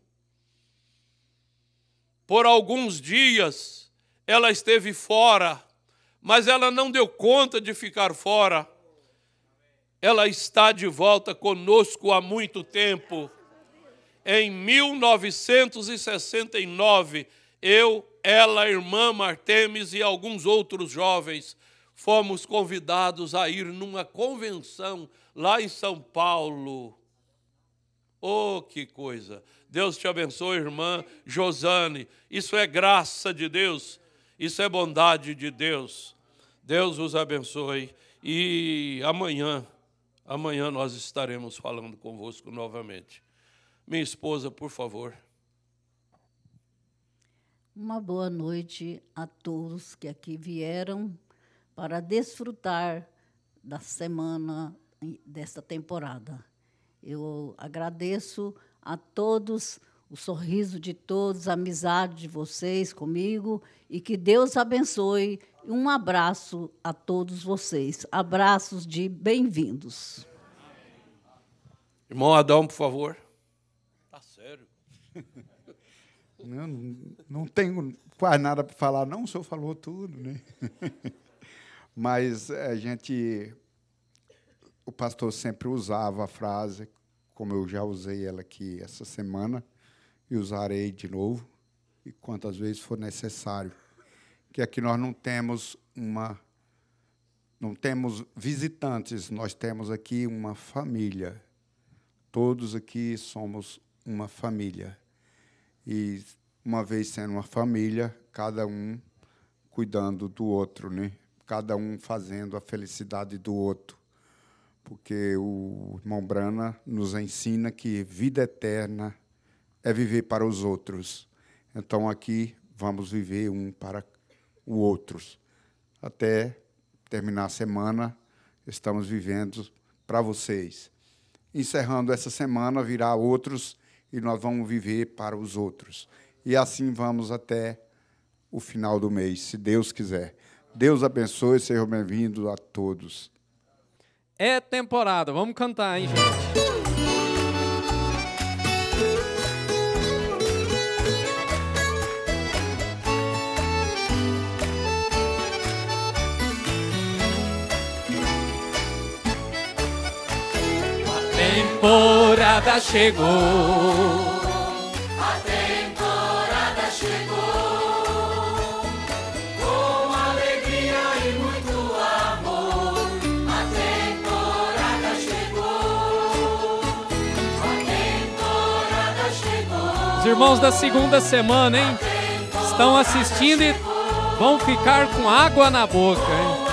Por alguns dias ela esteve fora, mas ela não deu conta de ficar fora. Ela está de volta conosco há muito tempo. Em 1969, eu, ela, a irmã Martemes e alguns outros jovens fomos convidados a ir numa convenção lá em São Paulo. Oh, que coisa! Deus te abençoe, irmã Josane. Isso é graça de Deus, isso é bondade de Deus. Deus os abençoe. E amanhã nós estaremos falando convosco novamente. Minha esposa, por favor. Uma boa noite a todos que aqui vieram para desfrutar da semana desta temporada. Eu agradeço a todos, o sorriso de todos, a amizade de vocês comigo e que Deus abençoe. Um abraço a todos vocês. Abraços de bem-vindos. Irmão Adão, por favor. Tá sério? Não tenho quase nada para falar, não, o senhor falou tudo, né? Mas o pastor sempre usava a frase, como eu já usei ela aqui essa semana, e usarei de novo, e quantas vezes for necessário, que aqui nós não temos visitantes, nós temos aqui uma família. Todos aqui somos uma família. E, uma vez sendo uma família, cada um cuidando do outro, né? Cada um fazendo a felicidade do outro. Porque o irmão Brana nos ensina que vida eterna é viver para os outros. Então, aqui, vamos viver um para o outro. Até terminar a semana, estamos vivendo para vocês. Encerrando essa semana, virá outros e nós vamos viver para os outros. E assim vamos até o final do mês, se Deus quiser. Deus abençoe, sejam bem-vindos a todos. É temporada, vamos cantar, hein, gente? Temporada chegou, a temporada chegou, com alegria e muito amor. A temporada chegou, a temporada chegou. Os irmãos da segunda semana, hein? Estão assistindo e vão ficar com água na boca, hein?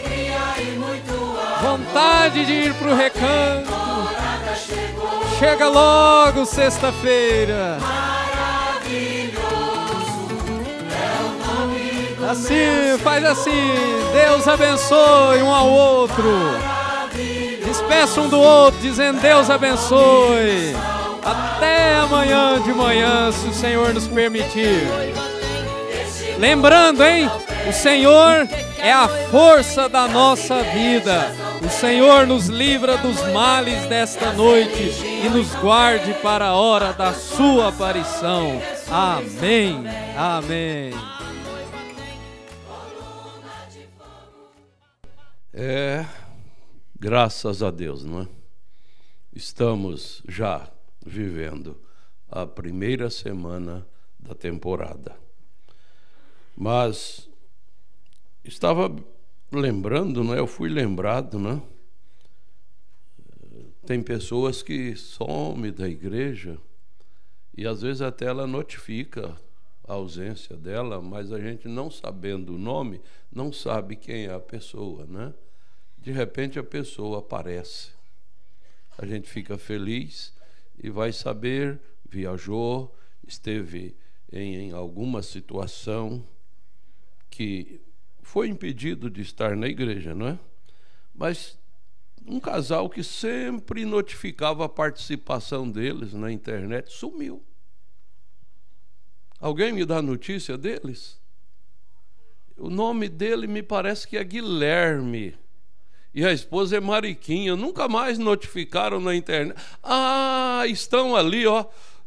Vontade de ir pro recanto. Chega logo sexta-feira. Assim, faz assim. Deus abençoe um ao outro. Despeça um do outro, dizendo Deus abençoe. Até amanhã de manhã, se o Senhor nos permitir. Lembrando, hein? O Senhor é a força da nossa vida. O Senhor nos livra dos males desta noite e nos guarde para a hora da sua aparição. Amém. Amém. Graças a Deus, não é? Estamos já vivendo a primeira semana da temporada. Mas estava lembrando, não é? Eu fui lembrado, né? Tem pessoas que somem da igreja e às vezes até ela notifica a ausência dela, mas a gente não sabendo o nome, não sabe quem é a pessoa, né? De repente a pessoa aparece. A gente fica feliz e vai saber, viajou, esteve em alguma situação que foi impedido de estar na igreja, não é? Mas um casal que sempre notificava a participação deles na internet sumiu. Alguém me dá notícia deles? O nome dele me parece que é Guilherme e a esposa é Mariquinha. Nunca mais notificaram na internet. Ah, estão ali, ó.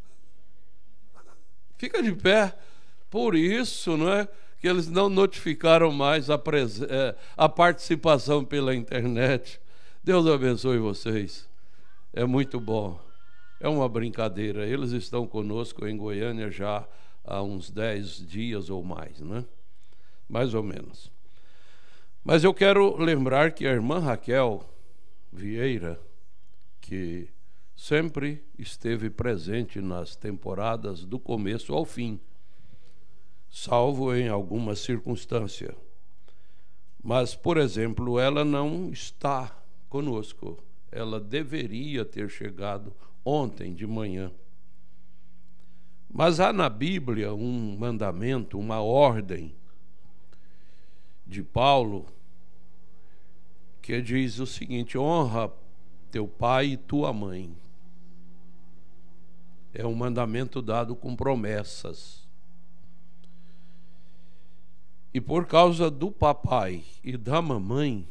Fica de pé. Por isso, não é? Que eles não notificaram mais a participação pela internet. Deus abençoe vocês. É muito bom. É uma brincadeira. Eles estão conosco em Goiânia já há uns 10 dias ou mais, né? Mais ou menos. Mas eu quero lembrar que a irmã Raquel Vieira, que sempre esteve presente nas temporadas do começo ao fim, salvo em alguma circunstância. Mas, por exemplo, ela não está conosco. Ela deveria ter chegado ontem de manhã. Mas há na Bíblia um mandamento, uma ordem de Paulo, que diz o seguinte: honra teu pai e tua mãe. É um mandamento dado com promessas. E por causa do papai e da mamãe,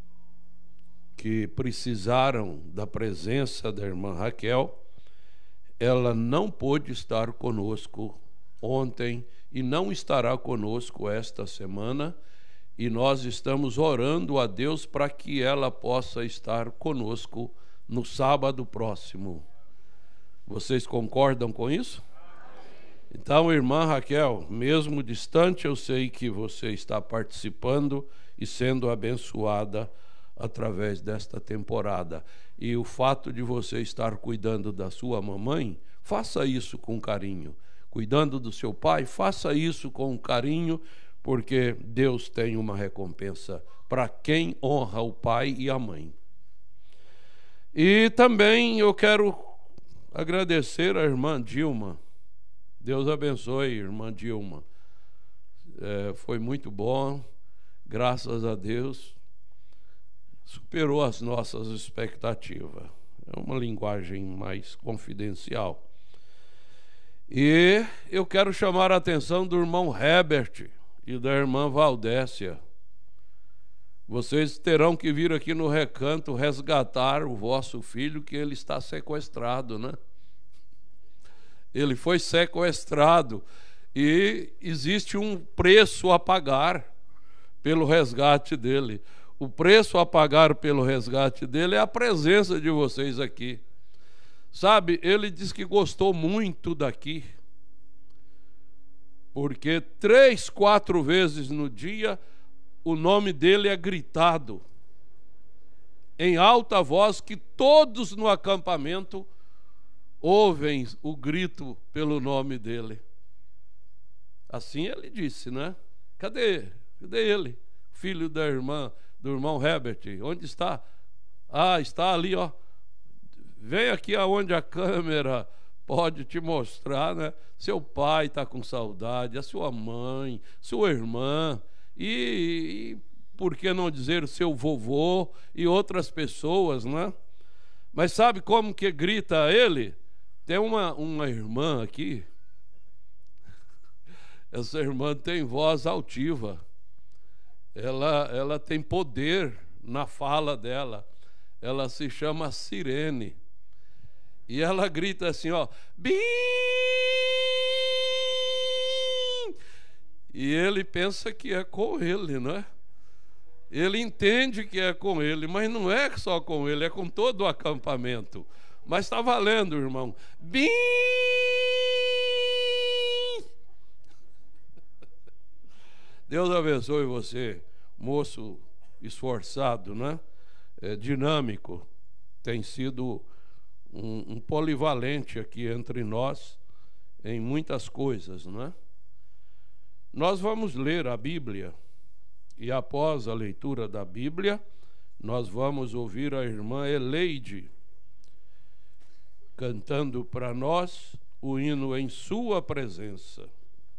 que precisaram da presença da irmã Raquel, ela não pôde estar conosco ontem e não estará conosco esta semana, e nós estamos orando a Deus para que ela possa estar conosco no sábado próximo. Vocês concordam com isso? Então, irmã Raquel, mesmo distante, eu sei que você está participando e sendo abençoada através desta temporada. E o fato de você estar cuidando da sua mamãe, faça isso com carinho. Cuidando do seu pai, faça isso com carinho, porque Deus tem uma recompensa para quem honra o pai e a mãe. E também eu quero agradecer a irmã Dilma. Deus abençoe, irmã Dilma. Foi muito bom, graças a Deus. Superou as nossas expectativas. É uma linguagem mais confidencial. E eu quero chamar a atenção do irmão Herbert e da irmã Valdécia. Vocês terão que vir aqui no recanto resgatar o vosso filho, que ele está sequestrado, né? Ele foi sequestrado e existe um preço a pagar pelo resgate dele. O preço a pagar pelo resgate dele é a presença de vocês aqui. Sabe, ele diz que gostou muito daqui, porque 3, 4 vezes no dia o nome dele é gritado em alta voz, que todos no acampamento ouvem o grito pelo nome dele. Assim ele disse, né? Cadê ele? Filho da irmã, do irmão Herbert, onde está? Ah, está ali, ó. Vem aqui aonde a câmera pode te mostrar, né? Seu pai está com saudade, a sua mãe, sua irmã, e por que não dizer seu vovô e outras pessoas, né? Mas sabe como que grita ele? Tem uma irmã aqui, essa irmã tem voz altiva, ela tem poder na fala dela, ela se chama Sirene, e ela grita assim, ó, bim! E ele pensa que é com ele, não é? Ele entende que é com ele, mas não é só com ele, é com todo o acampamento. Mas está valendo, irmão. Bim! Deus abençoe você, moço esforçado, né? Dinâmico. Tem sido um polivalente aqui entre nós em muitas coisas, não é? Nós vamos ler a Bíblia e após a leitura da Bíblia, nós vamos ouvir a irmã Eleide cantando para nós o hino Em Sua Presença.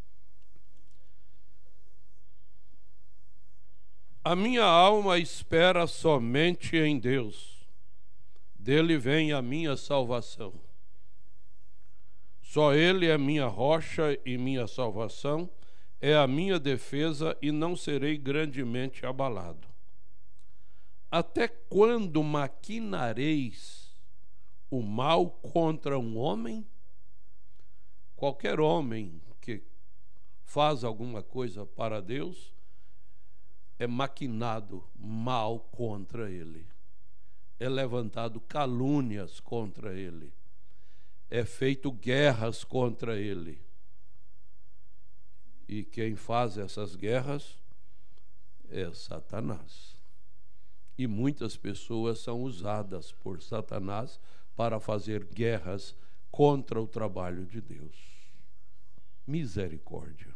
A minha alma espera somente em Deus, dele vem a minha salvação. Só Ele é minha rocha e minha salvação, é a minha defesa e não serei grandemente abalado. Até quando maquinareis o mal contra um homem? Qualquer homem que faz alguma coisa para Deus é maquinado mal contra ele, é levantado calúnias contra ele, é feito guerras contra ele. E quem faz essas guerras é Satanás. E muitas pessoas são usadas por Satanás para fazer guerras contra o trabalho de Deus. Misericórdia.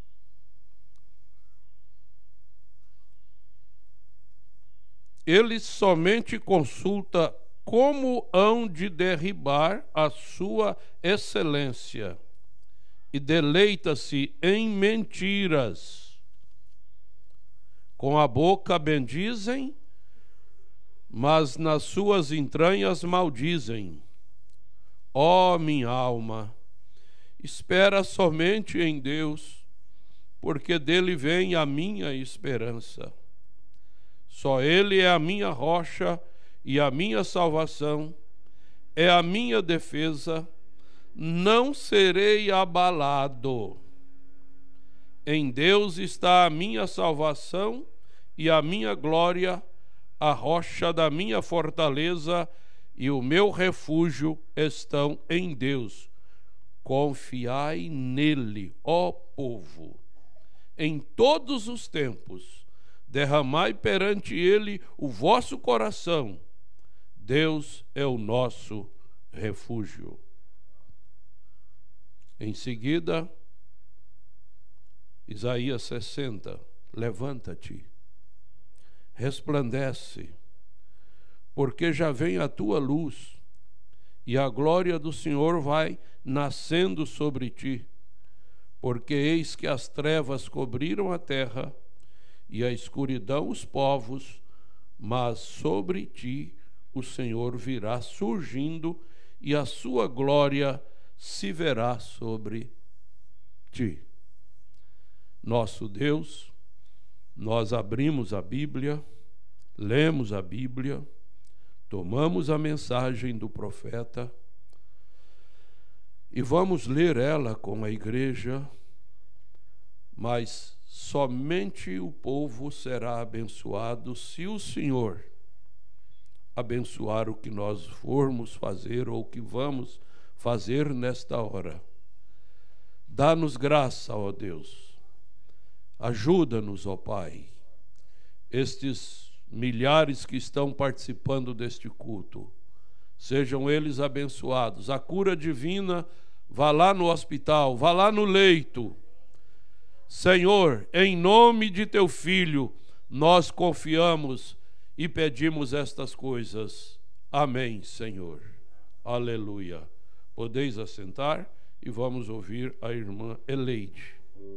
Ele somente consulta como hão de derribar a sua excelência e deleita-se em mentiras. Com a boca bendizem, mas nas suas entranhas maldizem. Ó minha alma, espera somente em Deus, porque dele vem a minha esperança. Só Ele é a minha rocha e a minha salvação, é a minha defesa, não serei abalado. Em Deus está a minha salvação e a minha glória, a rocha da minha fortaleza e o meu refúgio estão em Deus. Confiai nele, ó povo. Em todos os tempos, derramai perante ele o vosso coração. Deus é o nosso refúgio. Em seguida, Isaías 60, levanta-te, resplandece, porque já vem a tua luz, e a glória do Senhor vai nascendo sobre ti. Porque eis que as trevas cobriram a terra, e a escuridão os povos, mas sobre ti o Senhor virá surgindo, e a sua glória se verá sobre ti. Nosso Deus, nós abrimos a Bíblia, lemos a Bíblia, tomamos a mensagem do profeta e vamos ler ela com a igreja, mas somente o povo será abençoado se o Senhor abençoar o que nós formos fazer ou o que vamos fazer nesta hora. Dá-nos graça, ó Deus. Ajuda-nos, ó Pai. Estes milhares que estão participando deste culto, sejam eles abençoados. A cura divina, vá lá no hospital, vá lá no leito. Senhor, em nome de teu Filho, nós confiamos e pedimos estas coisas. Amém, Senhor. Aleluia. Podeis assentar e vamos ouvir a irmã Eleide.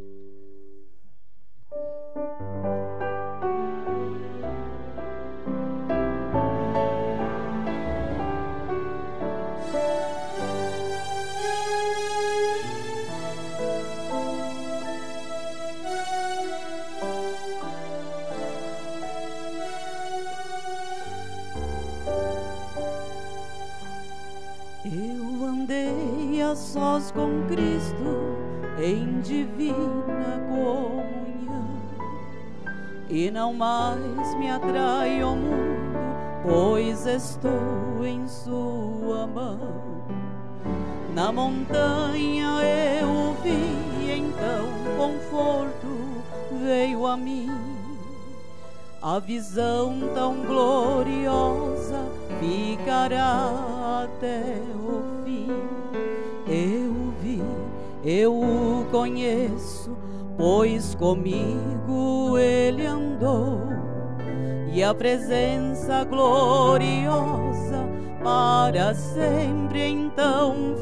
Eu andei a sós com Cristo em divina comunhão, e não mais me atrai o mundo, pois estou em sua mão. Na montanha eu o vi, então conforto veio a mim. A visão tão gloriosa ficará até o fim. Eu vi, eu o conheço, pois comigo ele andou, e a presença gloriosa para sempre então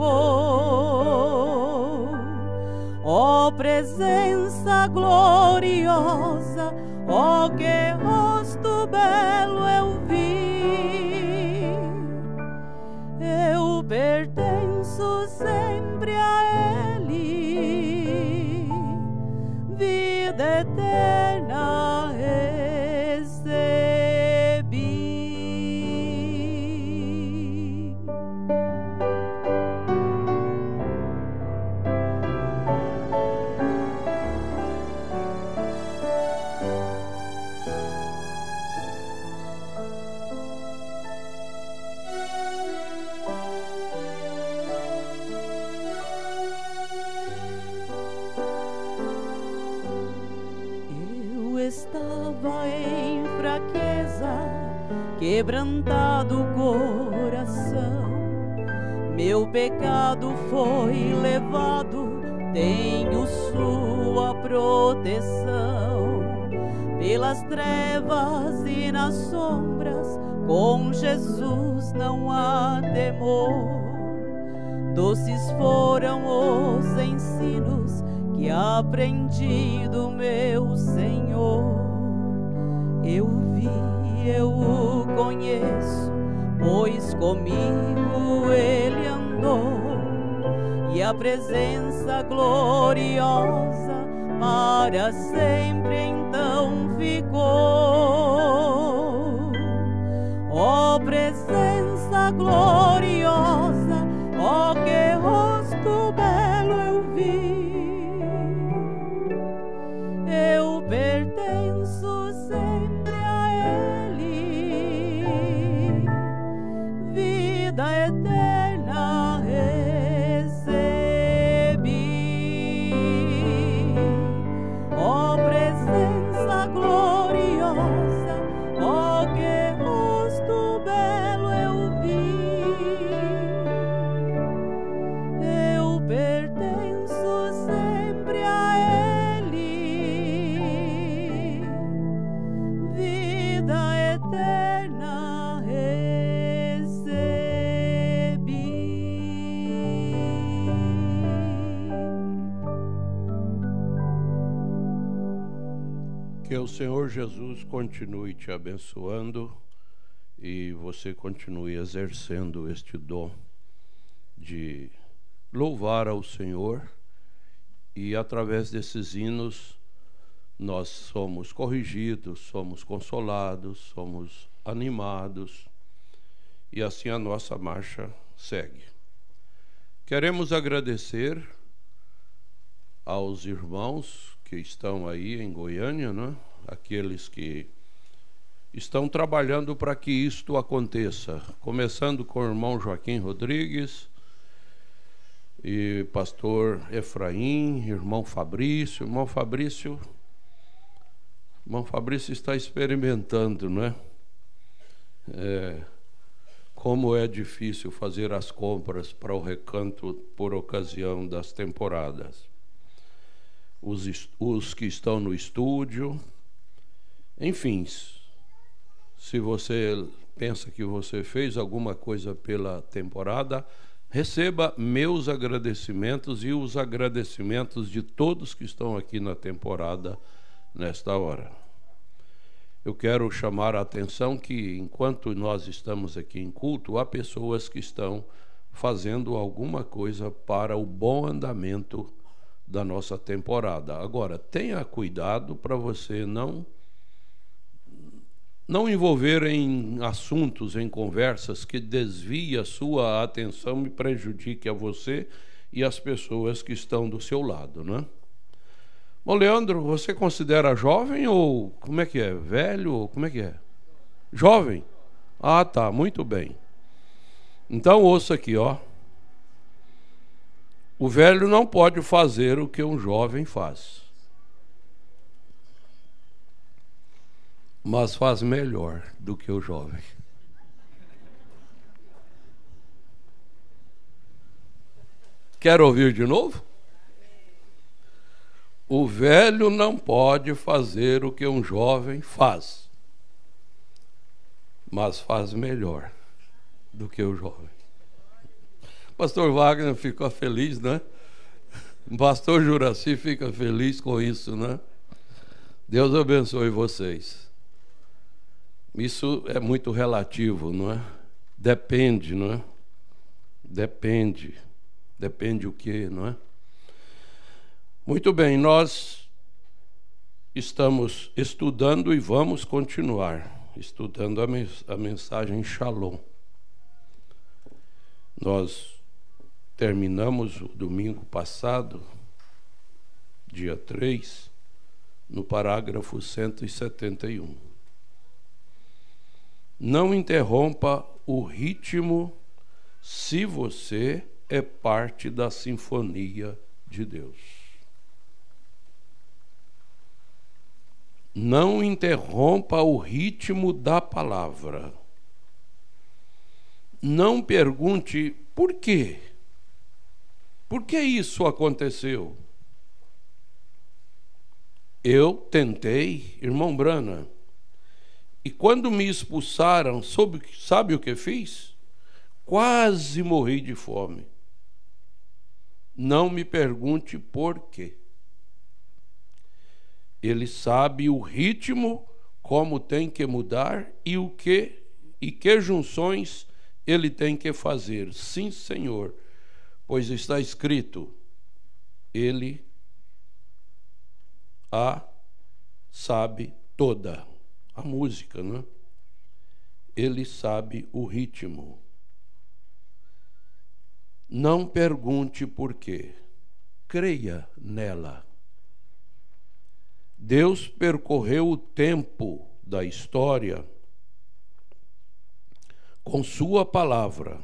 ficou. Ó presença gloriosa, ó que rosto belo eu vi. Eu pertenço sempre a ele, vida eterna recebi. Estava em fraqueza, quebrantado o coração. Meu pecado foi levado, tenho sua proteção. Pelas trevas e nas sombras, com Jesus não há temor. Doces foram os ensinos que aprendi do meu Senhor. Eu vi, eu o conheço, pois comigo ele andou, e a presença gloriosa para sempre então ficou. Ó presença gloriosa, ó que pertenço sempre a Ele, vida eterna recebi, ó presença gloriosa, ó que rosto belo eu vi, eu pertenço sempre a Ele, vida eterna recebi. Que o Senhor Jesus continue te abençoando e você continue exercendo este dom de louvar ao Senhor, e através desses hinos nós somos corrigidos, somos consolados, somos animados, e assim a nossa marcha segue. Queremos agradecer aos irmãos que estão aí em Goiânia, né? Aqueles que estão trabalhando para que isto aconteça, começando com o irmão Joaquim Rodrigues e pastor Efraim, irmão Fabrício. Irmão Fabrício está experimentando, né? Como é difícil fazer as compras para o recanto por ocasião das temporadas. Os que estão no estúdio, enfim, se você pensa que você fez alguma coisa pela temporada, receba meus agradecimentos e os agradecimentos de todos que estão aqui na temporada nesta hora. Eu quero chamar a atenção que, enquanto nós estamos aqui em culto, há pessoas que estão fazendo alguma coisa para o bom andamento da nossa temporada. Agora, tenha cuidado para você não envolver em assuntos, em conversas que desviem a sua atenção e prejudique a você e as pessoas que estão do seu lado, né? Bom, Leandro, você considera jovem ou como é que é? Velho ou como é que é? Jovem? Ah, tá, muito bem. Então ouça aqui, ó. O velho não pode fazer o que um jovem faz, mas faz melhor do que o jovem. Quer ouvir de novo? O velho não pode fazer o que um jovem faz, mas faz melhor do que o jovem. Pastor Wagner ficou feliz, né? Pastor Juraci fica feliz com isso, né? Deus abençoe vocês. Isso é muito relativo, não é? Depende, não é? Depende o quê, não é? Muito bem, nós estamos estudando e vamos continuar estudando a mensagem Shalom. Nós terminamos o domingo passado, dia 3, no parágrafo 171. Não interrompa o ritmo se você é parte da sinfonia de Deus. Não interrompa o ritmo da palavra. Não pergunte por quê. Por que isso aconteceu? Eu tentei, irmão Brana, e quando me expulsaram, sabe o que fiz? Quase morri de fome. Não me pergunte por quê. Ele sabe o ritmo, como tem que mudar e que junções ele tem que fazer. Sim, Senhor, pois está escrito, ele a sabe toda. A música, né? Ele sabe o ritmo. Não pergunte por quê. Creia nela. Deus percorreu o tempo da história com sua palavra.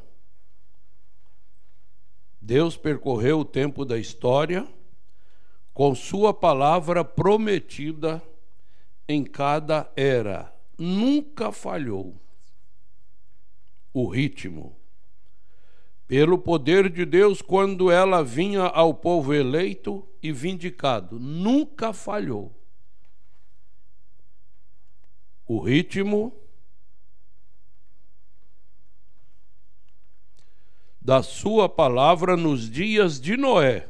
Deus percorreu o tempo da história com sua palavra prometida em cada era. Nunca falhou o ritmo. Pelo poder de Deus, quando ela vinha ao povo eleito e vindicado, nunca falhou o ritmo da sua palavra nos dias de Noé.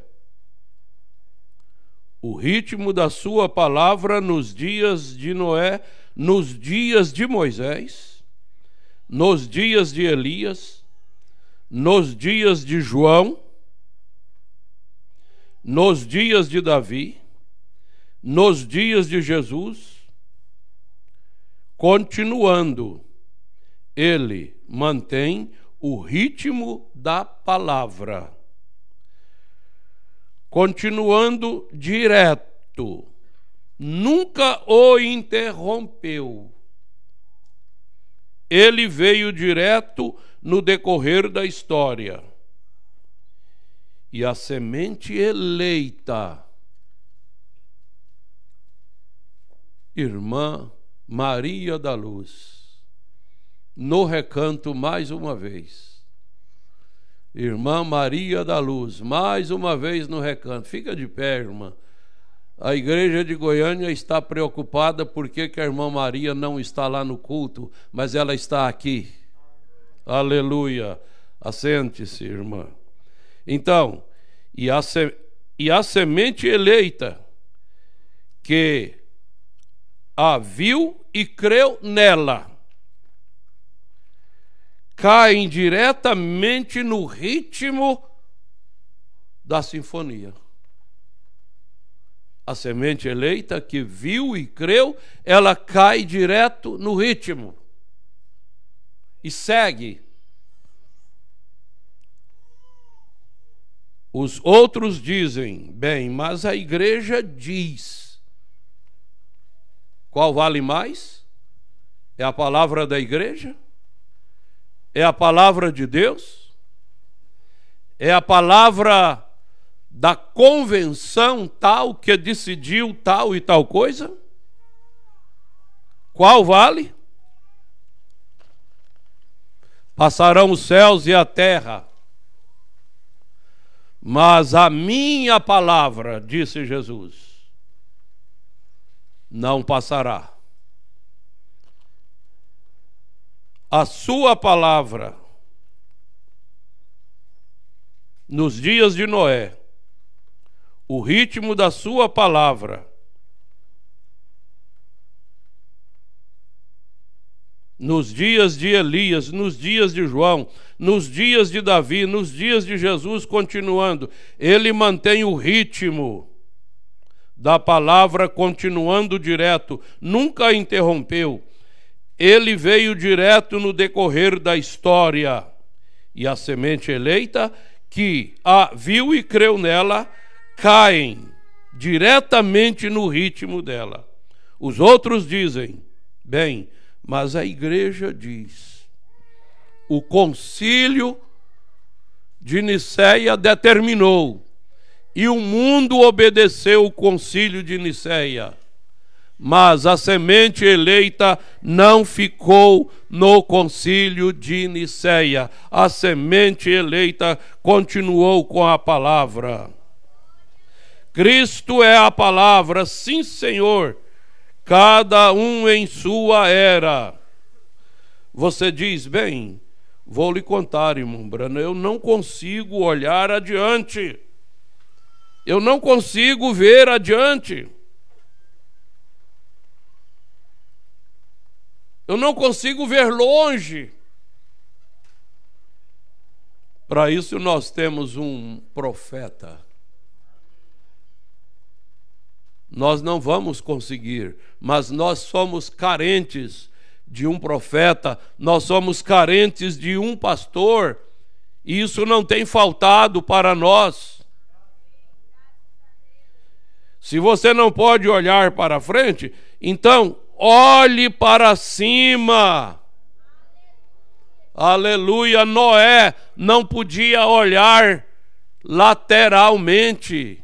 O ritmo da sua palavra nos dias de Noé, nos dias de Moisés, nos dias de Elias, nos dias de João, nos dias de Davi, nos dias de Jesus, continuando, ele mantém o ritmo da palavra, continuando direto, nunca o interrompeu. Ele veio direto no decorrer da história. E a semente eleita, irmã Maria da Luz, no recanto mais uma vez. Irmã Maria da Luz, mais uma vez no recanto. Fica de pé, irmã. A igreja de Goiânia está preocupada porque que a irmã Maria não está lá no culto, mas ela está aqui. Aleluia. Assente-se, irmã. Então, e a semente eleita que a viu e creu nela, caem diretamente no ritmo da sinfonia. A semente eleita que viu e creu, ela cai direto no ritmo e segue. Os outros dizem, bem, mas a igreja diz. Qual vale mais? É a palavra da igreja? É a palavra de Deus? É a palavra da convenção tal que decidiu tal e tal coisa? Qual vale? Passarão os céus e a terra, mas a minha palavra, disse Jesus, não passará. A sua palavra, nos dias de Noé, o ritmo da sua palavra, nos dias de Elias, nos dias de João, nos dias de Davi, nos dias de Jesus, continuando, ele mantém o ritmo da palavra continuando direto, nunca interrompeu. Ele veio direto no decorrer da história. E a semente eleita, que a viu e creu nela, caem diretamente no ritmo dela. Os outros dizem, bem, mas a igreja diz. O concílio de Nicéia determinou, e o mundo obedeceu o concílio de Nicéia. Mas a semente eleita não ficou no concílio de Nicéia. A semente eleita continuou com a palavra. Cristo é a palavra, sim, Senhor, cada um em sua era. Você diz, bem, vou lhe contar, irmão Brano, eu não consigo olhar adiante. Eu não consigo ver adiante. Eu não consigo ver longe. Para isso nós temos um profeta. Nós não vamos conseguir, mas nós somos carentes de um profeta, nós somos carentes de um pastor, e isso não tem faltado para nós. Se você não pode olhar para frente, então olhe para cima. Aleluia. Noé não podia olhar lateralmente.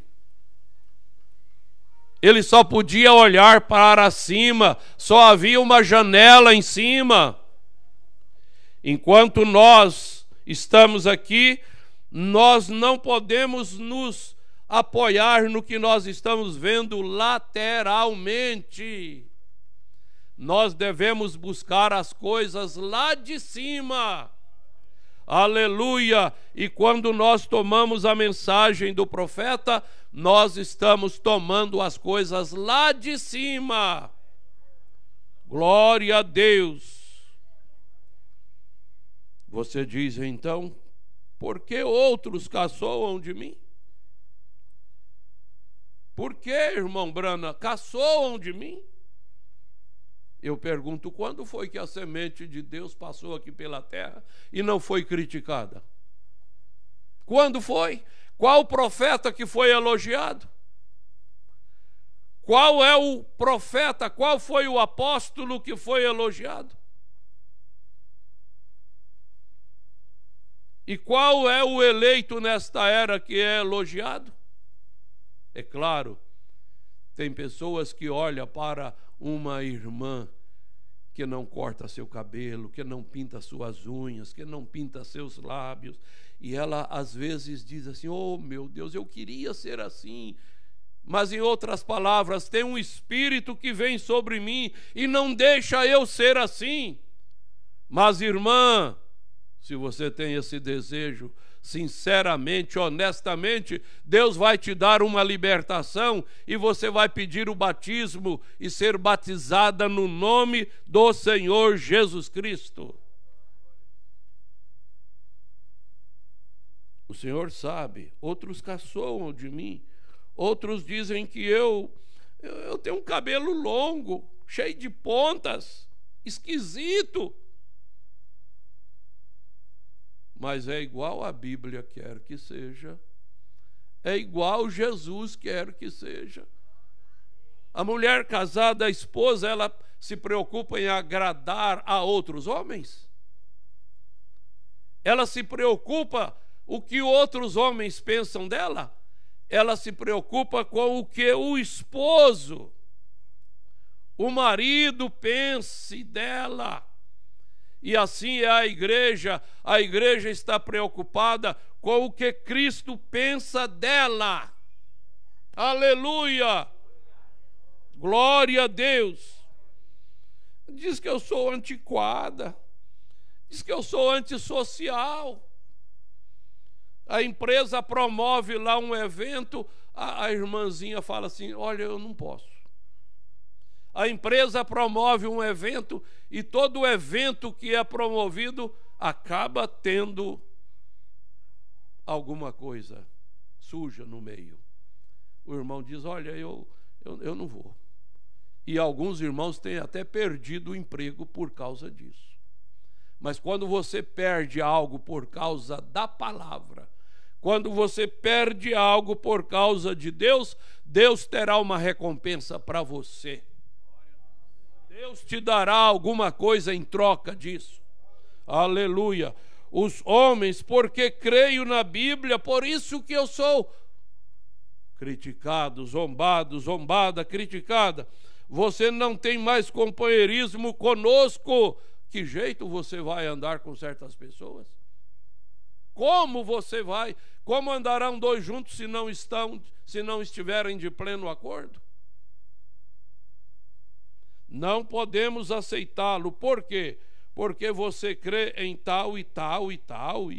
Ele só podia olhar para cima. Só havia uma janela em cima. Enquanto nós estamos aqui, nós não podemos nos apoiar no que nós estamos vendo lateralmente. Nós devemos buscar as coisas lá de cima. Aleluia! E quando nós tomamos a mensagem do profeta, nós estamos tomando as coisas lá de cima. Glória a Deus! Você diz então, por que outros caçoam de mim? Por que, irmão Brana, caçoam de mim? Eu pergunto, quando foi que a semente de Deus passou aqui pela terra e não foi criticada? Quando foi? Qual profeta que foi elogiado? Qual é o profeta, qual foi o apóstolo que foi elogiado? E qual é o eleito nesta era que é elogiado? É claro, tem pessoas que olham para uma irmã que não corta seu cabelo, que não pinta suas unhas, que não pinta seus lábios, e ela às vezes diz assim, oh meu Deus, eu queria ser assim, mas em outras palavras, tem um espírito que vem sobre mim e não deixa eu ser assim. Mas irmã, se você tem esse desejo, sinceramente, honestamente, Deus vai te dar uma libertação e você vai pedir o batismo e ser batizada no nome do Senhor Jesus Cristo. O Senhor sabe, outros caçoam de mim, outros dizem que eu tenho um cabelo longo, cheio de pontas, esquisito. Mas é igual a Bíblia quer que seja, é igual Jesus quer que seja. A mulher casada, a esposa, ela se preocupa em agradar a outros homens? Ela se preocupa o que outros homens pensam dela? Ela se preocupa com o que o esposo, o marido pense dela. E assim é a igreja está preocupada com o que Cristo pensa dela. Aleluia! Glória a Deus! Diz que eu sou antiquada, diz que eu sou antissocial. A empresa promove lá um evento, a irmãzinha fala assim, olha, eu não posso. A empresa promove um evento e todo evento que é promovido acaba tendo alguma coisa suja no meio. O irmão diz, olha, eu não vou. E alguns irmãos têm até perdido o emprego por causa disso. Mas quando você perde algo por causa da palavra, quando você perde algo por causa de Deus, Deus terá uma recompensa para você. Deus te dará alguma coisa em troca disso. Aleluia. Os homens, porque creio na Bíblia, por isso que eu sou criticado, zombado, zombada, criticada. Você não tem mais companheirismo conosco. Que jeito você vai andar com certas pessoas? Como você vai? Como andarão dois juntos se não estiverem de pleno acordo? Não podemos aceitá-lo. Por quê? Porque você crê em tal e tal e tal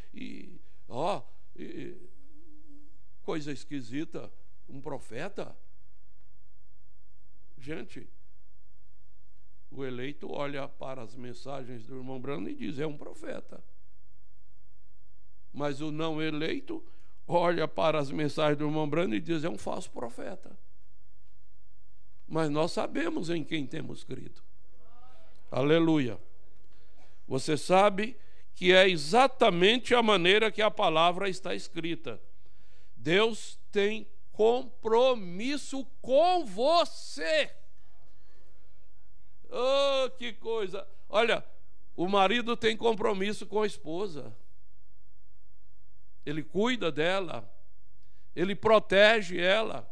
coisa esquisita, um profeta. Gente, o eleito olha para as mensagens do irmão Brano e diz, é um profeta. Mas o não eleito olha para as mensagens do irmão Brano e diz, é um falso profeta. Mas nós sabemos em quem temos crido. Aleluia. Você sabe que é exatamente a maneira que a palavra está escrita. Deus tem compromisso com você. Oh, que coisa! Olha, o marido tem compromisso com a esposa. Ele cuida dela, ele protege ela.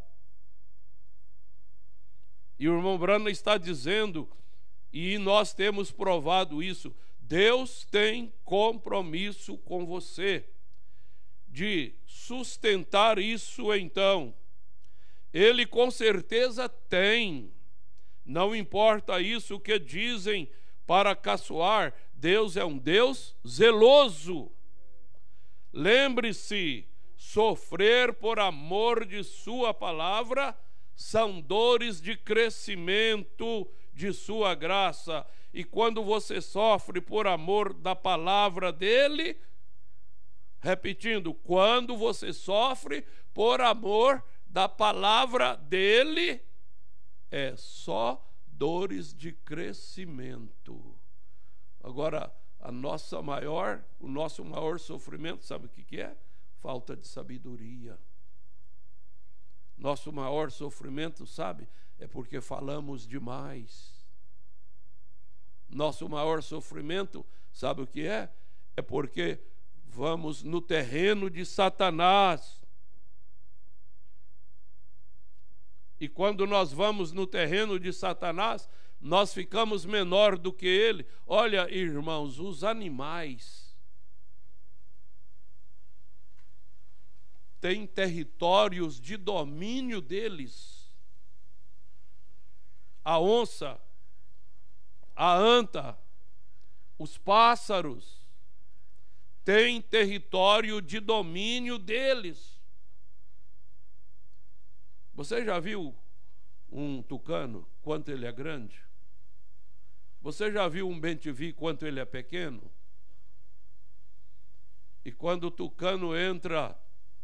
E o irmão Branham está dizendo, e nós temos provado isso, Deus tem compromisso com você de sustentar isso. Então Ele com certeza tem. Não importa isso que dizem para caçoar, Deus é um Deus zeloso. Lembre-se, sofrer por amor de sua palavra são dores de crescimento de sua graça. E quando você sofre por amor da palavra dele, repetindo, quando você sofre por amor da palavra dele, é só dores de crescimento. Agora, o nosso maior sofrimento, sabe o que é? Falta de sabedoria. Nosso maior sofrimento, sabe? É porque falamos demais. Nosso maior sofrimento, sabe o que é? É porque vamos no terreno de Satanás. E quando nós vamos no terreno de Satanás, nós ficamos menor do que ele. Olha, irmãos, os animais têm territórios de domínio deles. A onça, a anta, os pássaros têm território de domínio deles. Você já viu um tucano, quanto ele é grande? Você já viu um bem-te-vi, quanto ele é pequeno? E quando o tucano entra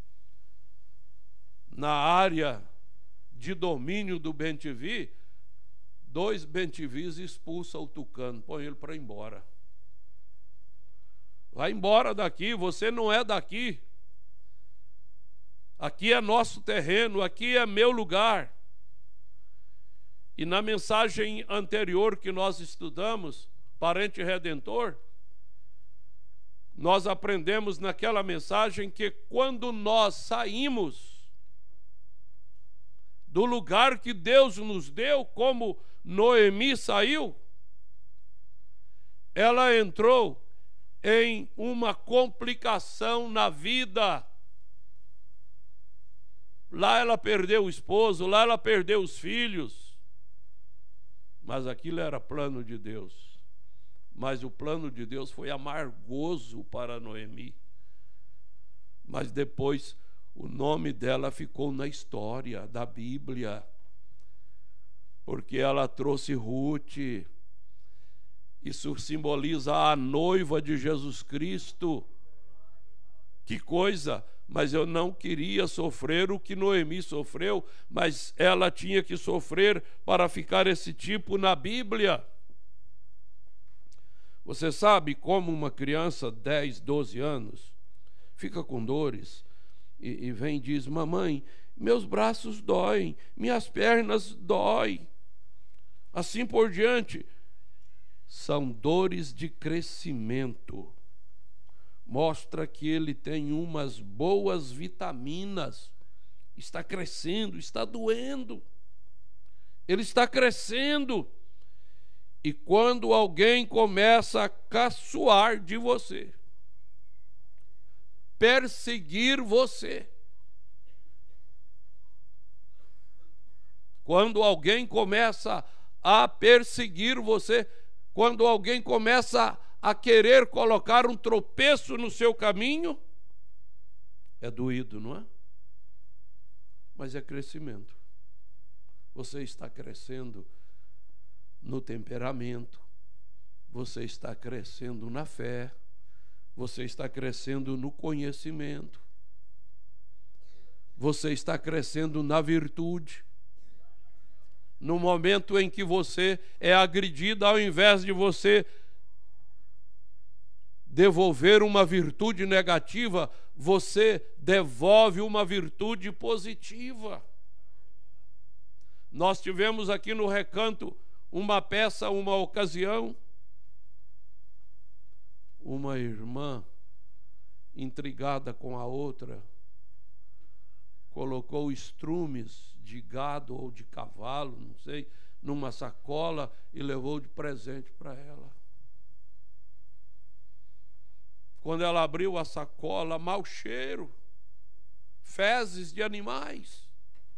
na área de domínio do bem-te-vi, 2 bem-te-vis expulsam o tucano, põe ele para embora. Vai embora daqui, você não é daqui. Aqui é nosso terreno, aqui é meu lugar. E na mensagem anterior que nós estudamos, Parente Redentor, nós aprendemos naquela mensagem que quando nós saímos do lugar que Deus nos deu, como Noemi saiu, ela entrou em uma complicação na vida. Lá ela perdeu o esposo, lá ela perdeu os filhos. Mas aquilo era plano de Deus. Mas o plano de Deus foi amargoso para Noemi. Mas depois o nome dela ficou na história da Bíblia, porque ela trouxe Ruth. Isso simboliza a noiva de Jesus Cristo. Que coisa! Mas eu não queria sofrer o que Noemi sofreu, mas ela tinha que sofrer para ficar esse tipo na Bíblia. Você sabe como uma criança, 10, 12 anos, fica com dores e vem e diz: mamãe, meus braços doem, minhas pernas doem. Assim por diante. São dores de crescimento. Mostra que ele tem umas boas vitaminas. Está crescendo, está doendo. Ele está crescendo. E quando alguém começa a caçoar de você, perseguir você, quando alguém começa a perseguir você, quando alguém começa a querer colocar um tropeço no seu caminho, é doído, não é? Mas é crescimento. Você está crescendo no temperamento, você está crescendo na fé, você está crescendo no conhecimento, você está crescendo na virtude. No momento em que você é agredido, ao invés de você devolver uma virtude negativa, você devolve uma virtude positiva. Nós tivemos aqui no Recanto uma peça, uma ocasião, uma irmã intrigada com a outra, colocou estrumes de gado ou de cavalo, não sei, numa sacola e levou de presente para ela. Quando ela abriu a sacola, mau cheiro, fezes de animais.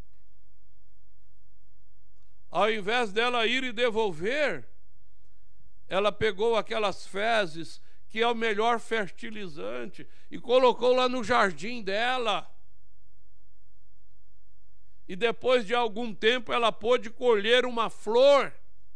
Ao invés dela ir e devolver, ela pegou aquelas fezes, que é o melhor fertilizante, e colocou lá no jardim dela. E depois de algum tempo ela pôde colher uma flor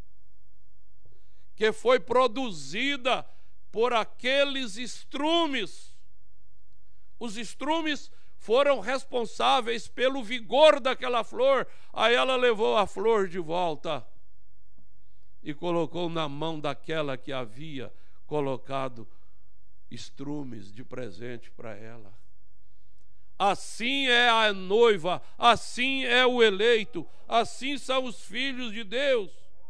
que foi produzida por aqueles estrumes. Os estrumes foram responsáveis pelo vigor daquela flor. Aí ela levou a flor de volta e colocou na mão daquela que havia colocado estrumes de presente para ela. Assim é a noiva, assim é o eleito, assim são os filhos de Deus.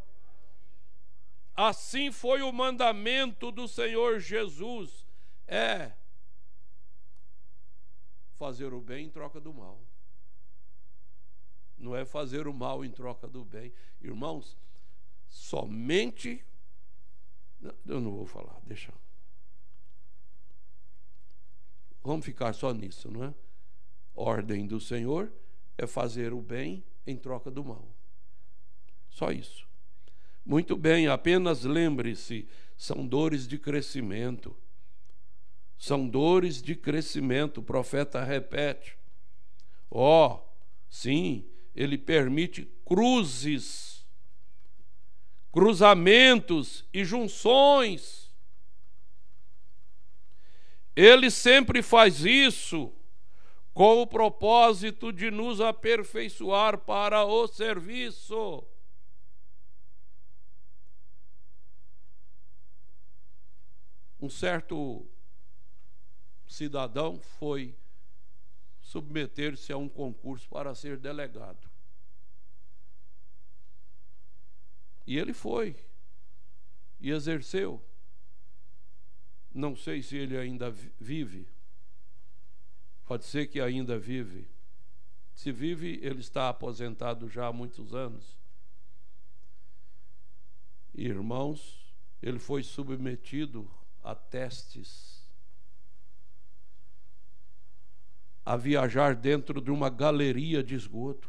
Assim foi o mandamento do Senhor Jesus, é fazer o bem em troca do mal. Não é fazer o mal em troca do bem. Irmãos, somente... Eu não vou falar, deixa. Vamos ficar só nisso, não é? Ordem do Senhor é fazer o bem em troca do mal. Só isso. Muito bem, apenas lembre-se, são dores de crescimento. São dores de crescimento, o profeta repete. Sim, ele permite cruzamentos e junções. Ele sempre faz isso com o propósito de nos aperfeiçoar para o serviço. Um certo cidadão foi submeter-se a um concurso para ser delegado. E ele foi e exerceu. Não sei se ele ainda vive. Pode ser que ainda vive. Se vive, ele está aposentado já há muitos anos. Irmãos, ele foi submetido a testes, a viajar dentro de uma galeria de esgoto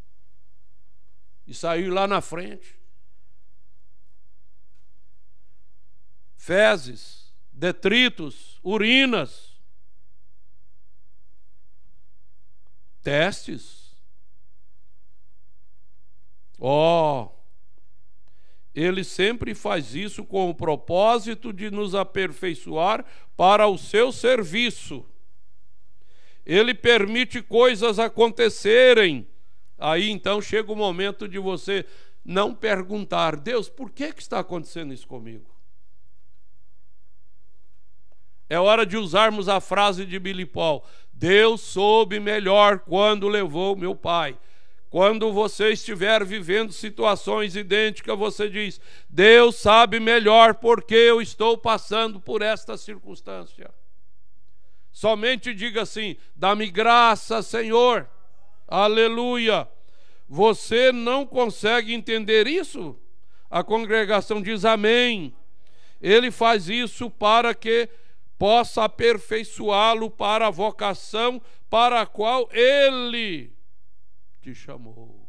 e sair lá na frente. Fezes, detritos, urinas, testes. Ele sempre faz isso com o propósito de nos aperfeiçoar para o seu serviço. Ele permite coisas acontecerem. Aí então chega o momento de você não perguntar: Deus, por que está acontecendo isso comigo? É hora de usarmos a frase de Billy Paul: Deus soube melhor quando levou meu pai. Quando você estiver vivendo situações idênticas, você diz: Deus sabe melhor porque eu estou passando por esta circunstância. Somente diga assim: dá-me graça, Senhor. Aleluia. Você não consegue entender isso? A congregação diz amém. Ele faz isso para que possa aperfeiçoá-lo para a vocação para a qual ele te chamou.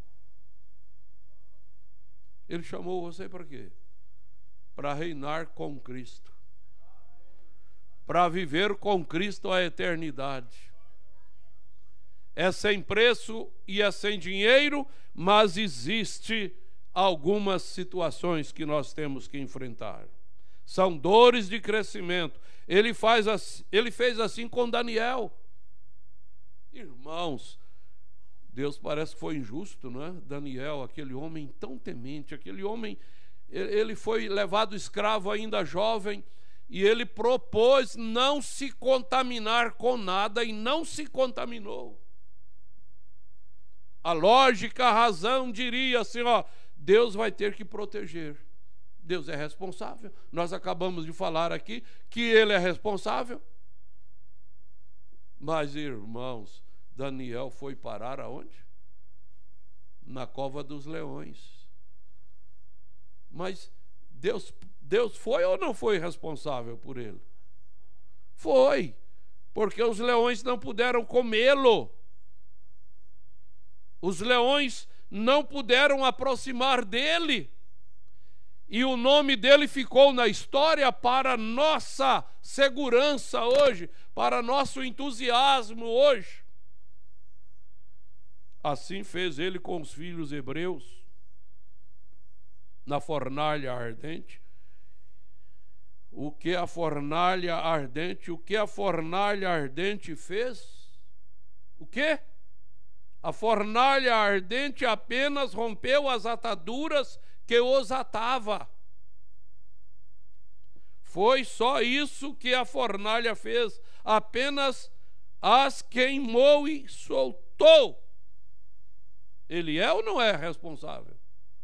Ele chamou você para quê? Para reinar com Cristo, para viver com Cristo a eternidade. É sem preço e é sem dinheiro, mas existe algumas situações que nós temos que enfrentar. São dores de crescimento. Ele fez assim com Daniel. Irmãos, Deus parece que foi injusto, não é? Daniel, aquele homem tão temente, aquele homem, ele foi levado escravo ainda jovem, e ele propôs não se contaminar com nada e não se contaminou. A lógica, a razão diria assim, ó, Deus vai ter que proteger. Deus é responsável. Nós acabamos de falar aqui que ele é responsável. Mas, irmãos, Daniel foi parar aonde? Na cova dos leões. Mas Deus foi ou não foi responsável por ele? Foi, porque os leões não puderam comê-lo. Os leões não puderam aproximar dele. E o nome dele ficou na história para nossa segurança hoje, para nosso entusiasmo hoje. Assim fez ele com os filhos hebreus, na fornalha ardente. O que a fornalha ardente fez? O quê? A fornalha ardente apenas rompeu as ataduras que os atava. Foi só isso que a fornalha fez, apenas as queimou e soltou. Ele é ou não é responsável?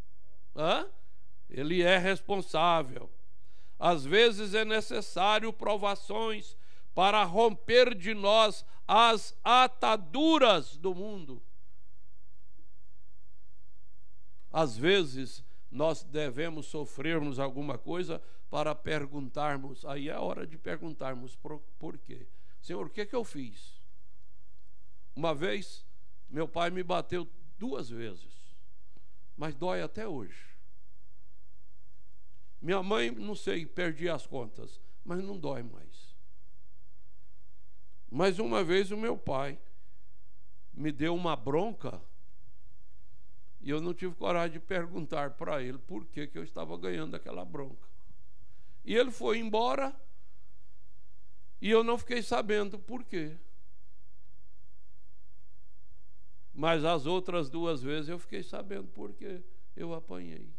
Ele é responsável. Às vezes é necessário provações para romper de nós as ataduras do mundo. Às vezes nós devemos sofrermos alguma coisa para perguntarmos, aí é a hora de perguntarmos por quê. Senhor, o que é que eu fiz? Uma vez, meu pai me bateu 2 vezes, mas dói até hoje. Minha mãe, não sei, perdi as contas, mas não dói mais. Mas uma vez o meu pai me deu uma bronca e eu não tive coragem de perguntar para ele por que eu estava ganhando aquela bronca. E ele foi embora e eu não fiquei sabendo por quê. Mas as outras 2 vezes eu fiquei sabendo por que eu apanhei.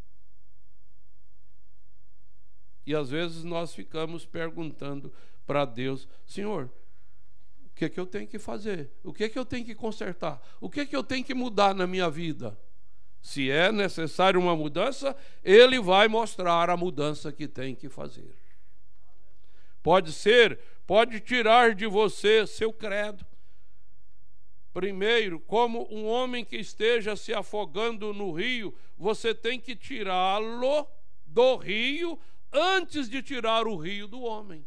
E às vezes nós ficamos perguntando para Deus, Senhor, o que eu tenho que fazer? O que eu tenho que consertar? O que eu tenho que mudar na minha vida? Se é necessário uma mudança, Ele vai mostrar a mudança que tem que fazer. Pode tirar de você seu credo. Primeiro, como um homem que esteja se afogando no rio, você tem que tirá-lo do rio antes de tirar o rio do homem.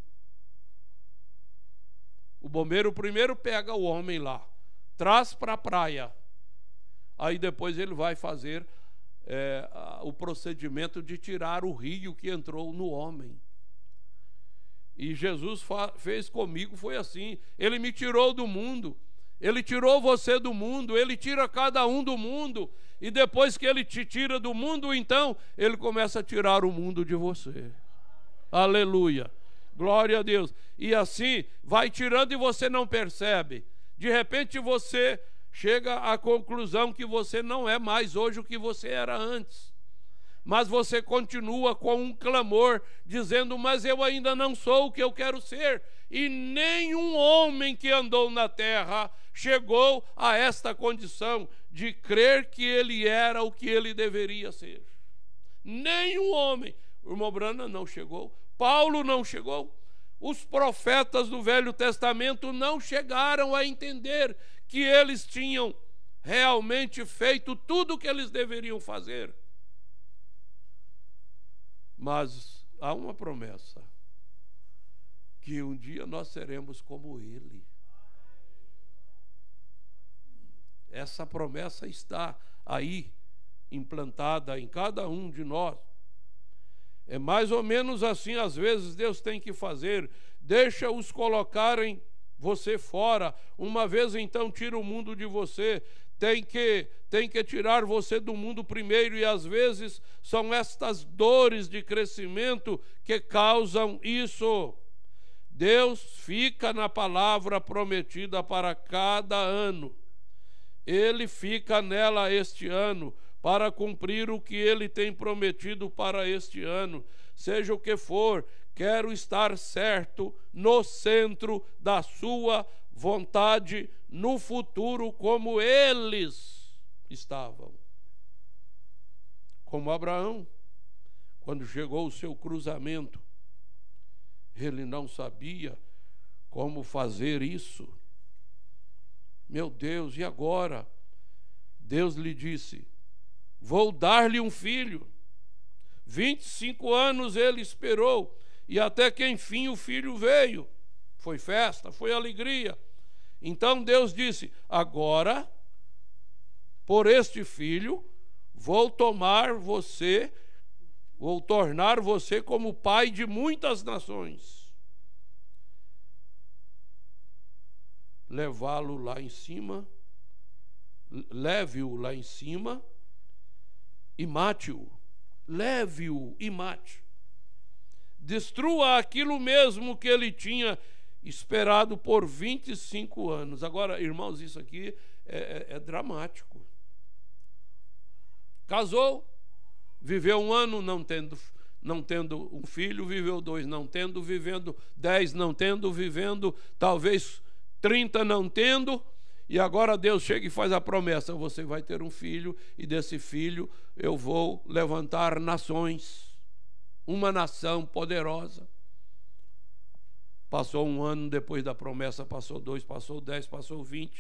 O bombeiro primeiro pega o homem lá, traz para a praia. Aí depois ele vai fazer o procedimento de tirar o rio que entrou no homem. E Jesus fez comigo, foi assim. Ele me tirou do mundo. Ele tirou você do mundo. Ele tira cada um do mundo. E depois que ele te tira do mundo, então ele começa a tirar o mundo de você. Aleluia. Glória a Deus. E assim vai tirando e você não percebe. De repente você chega à conclusão que você não é mais hoje o que você era antes. Mas você continua com um clamor, dizendo, mas eu ainda não sou o que eu quero ser. E nenhum homem que andou na terra chegou a esta condição de crer que ele era o que ele deveria ser. Nenhum homem. O irmão Branham não chegou, Paulo não chegou, os profetas do Velho Testamento não chegaram a entender que eles tinham realmente feito tudo o que eles deveriam fazer. Mas há uma promessa, que um dia nós seremos como ele. Essa promessa está aí, implantada em cada um de nós. É mais ou menos assim, às vezes Deus tem que fazer, deixa-os colocarem você fora, uma vez então tira o mundo de você, tem que tirar você do mundo primeiro, e às vezes são estas dores de crescimento que causam isso. Deus fica na palavra prometida para cada ano. Ele fica nela este ano, para cumprir o que ele tem prometido para este ano. Seja o que for, quero estar certo no centro da sua vontade no futuro, como eles estavam. Como Abraão, quando chegou o seu cruzamento, ele não sabia como fazer isso. Meu Deus, e agora? Deus lhe disse: vou dar-lhe um filho. 25 anos ele esperou, e até que enfim o filho veio. Foi festa, foi alegria. Então Deus disse: agora, por este filho, vou tornar você como pai de muitas nações. Levá-lo lá em cima, leve-o lá em cima e mate-o. Leve-o e mate. Destrua aquilo mesmo que ele tinha esperado por 25 anos. Agora, irmãos, isso aqui é dramático. Casou, viveu 1 ano não tendo um filho, viveu 2 não tendo, vivendo 10 não tendo, vivendo talvez 30 não tendo, e agora Deus chega e faz a promessa: você vai ter um filho, e desse filho eu vou levantar nações, uma nação poderosa. Passou 1 ano depois da promessa, passou 2, passou 10, passou 20.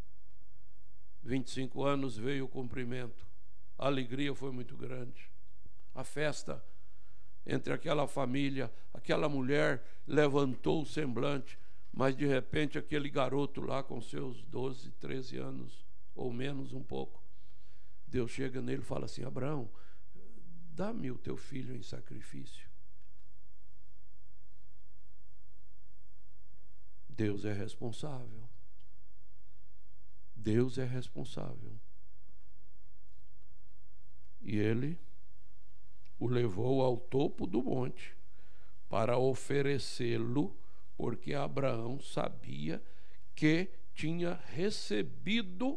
25 anos veio o cumprimento. A alegria foi muito grande. A festa entre aquela família, aquela mulher levantou o semblante, mas de repente aquele garoto lá com seus 12, 13 anos, ou menos um pouco, Deus chega nele e fala assim: Abraão, dá-me o teu filho em sacrifício. Deus é responsável. Deus é responsável. E ele o levou ao topo do monte para oferecê-lo, porque Abraão sabia que tinha recebido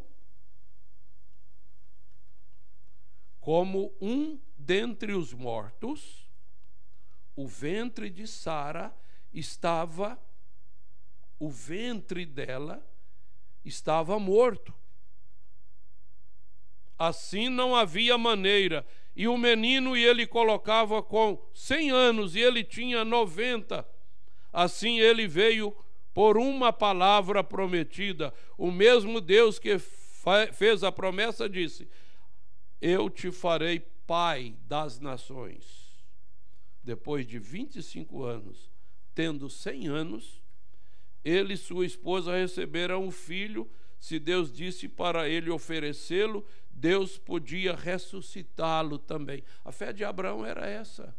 como um dentre os mortos. O ventre de Sara estava, o ventre dela estava morto. Assim não havia maneira. E o menino, e ele colocava com 100 anos, e ele tinha 90. Assim ele veio por uma palavra prometida. O mesmo Deus que fez a promessa disse: eu te farei pai das nações. Depois de 25 anos, tendo 100 anos, ele e sua esposa receberam um filho. Se Deus disse para ele oferecê-lo, Deus podia ressuscitá-lo também. A fé de Abraão era essa.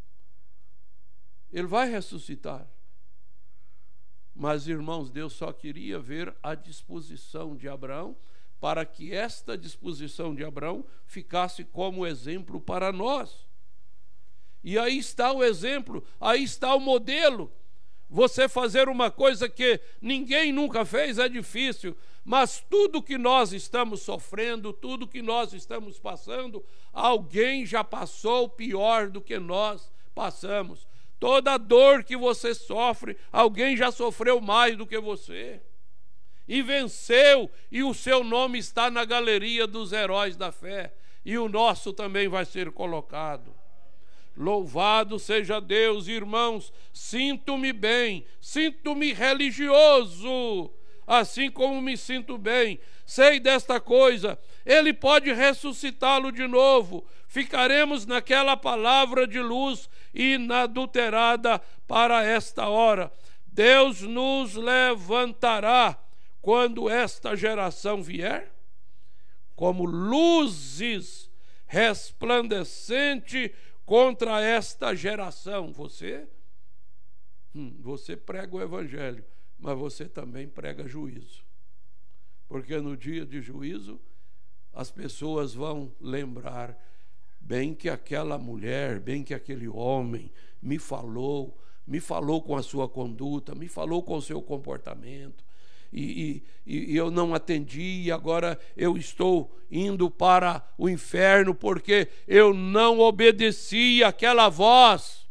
Ele vai ressuscitar. Mas, irmãos, Deus só queria ver a disposição de Abraão, para que esta disposição de Abraão ficasse como exemplo para nós. E aí está o exemplo, aí está o modelo. Você fazer uma coisa que ninguém nunca fez é difícil, mas tudo que nós estamos sofrendo, tudo que nós estamos passando, alguém já passou pior do que nós passamos. Toda dor que você sofre, alguém já sofreu mais do que você. E venceu, e o seu nome está na galeria dos heróis da fé, e o nosso também vai ser colocado. Louvado seja Deus, irmãos. Sinto-me bem, sinto-me religioso, assim como me sinto bem. Sei desta coisa, Ele pode ressuscitá-lo de novo. Ficaremos naquela palavra de luz inadulterada para esta hora. Deus nos levantará quando esta geração vier, como luzes resplandecentes contra esta geração. Você prega o evangelho, mas você também prega juízo, porque no dia de juízo as pessoas vão lembrar: bem que aquela mulher, bem que aquele homem me falou com a sua conduta, me falou com o seu comportamento, eu não atendi, e agora eu estou indo para o inferno porque eu não obedeci àquela voz.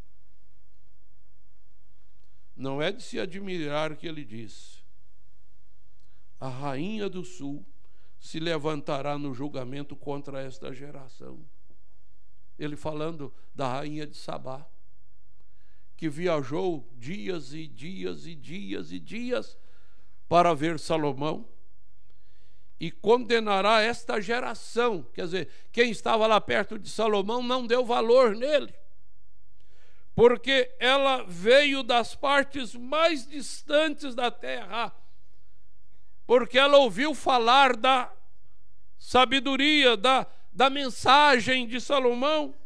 Não é de se admirar o que ele diz. A rainha do sul se levantará no julgamento contra esta geração. Ele falando da rainha de Sabá, que viajou dias e dias e dias e dias para ver Salomão, e condenará esta geração. Quer dizer, quem estava lá perto de Salomão não deu valor nele, porque ela veio das partes mais distantes da terra, porque ela ouviu falar da sabedoria, da mensagem de Salomão.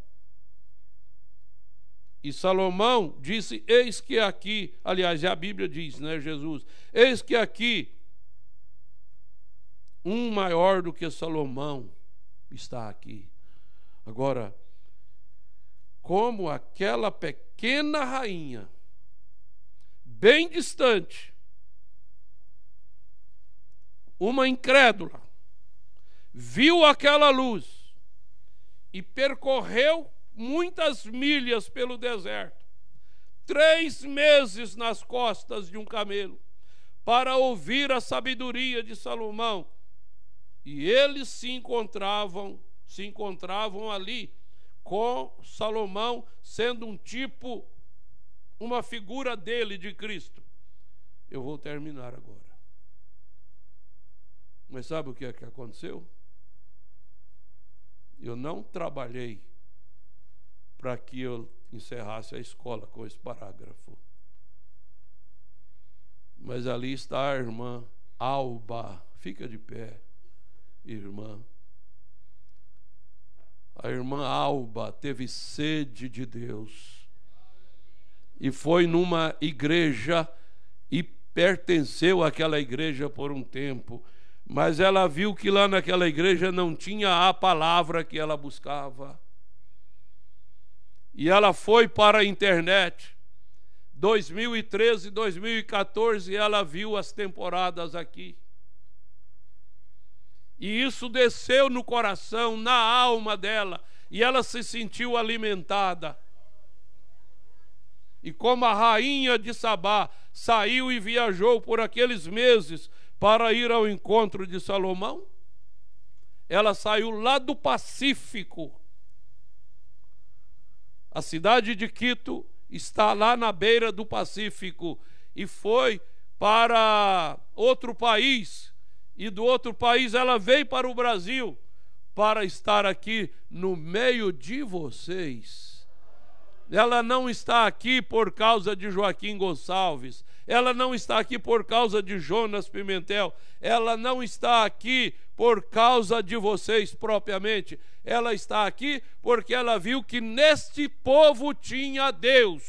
E Salomão disse: eis que aqui, aliás, a Bíblia diz, né, Jesus, eis que aqui um maior do que Salomão está aqui. Agora, como aquela pequena rainha, bem distante, uma incrédula, viu aquela luz e percorreu muitas milhas pelo deserto, 3 meses nas costas de um camelo, para ouvir a sabedoria de Salomão. E eles se encontravam ali com Salomão, sendo um tipo, uma figura dele, de Cristo. Eu vou terminar agora. Mas sabe o que é que aconteceu? Eu não trabalhei para que eu encerrasse a escola com esse parágrafo. Mas ali está a irmã Alba. Fica de pé, irmã. A irmã Alba teve sede de Deus e foi numa igreja e pertenceu àquela igreja por um tempo, mas ela viu que lá naquela igreja não tinha a palavra que ela buscava. E ela foi para a internet. 2013, 2014, ela viu as temporadas aqui. E isso desceu no coração, na alma dela, e ela se sentiu alimentada. E como a rainha de Sabá saiu e viajou por aqueles meses para ir ao encontro de Salomão, ela saiu lá do Pacífico. A cidade de Quito está lá na beira do Pacífico, e foi para outro país, e do outro país ela veio para o Brasil para estar aqui no meio de vocês. Ela não está aqui por causa de Joaquim Gonçalves, ela não está aqui por causa de Jonas Pimentel, ela não está aqui por causa de vocês propriamente, ela está aqui porque ela viu que neste povo tinha Deus,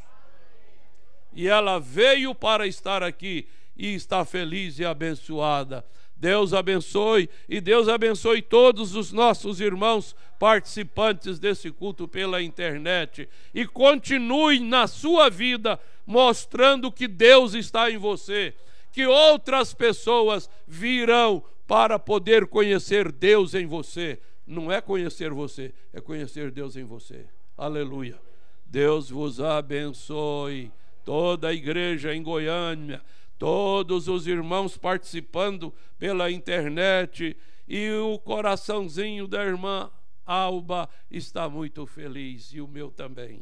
e ela veio para estar aqui e está feliz e abençoada. Deus abençoe, e Deus abençoe todos os nossos irmãos participantes desse culto pela internet, e continue na sua vida mostrando que Deus está em você, que outras pessoas virão para poder conhecer Deus em você. Não é conhecer você, é conhecer Deus em você. Aleluia. Deus vos abençoe. Toda a igreja em Goiânia, todos os irmãos participando pela internet, e o coraçãozinho da irmã Alba está muito feliz, e o meu também.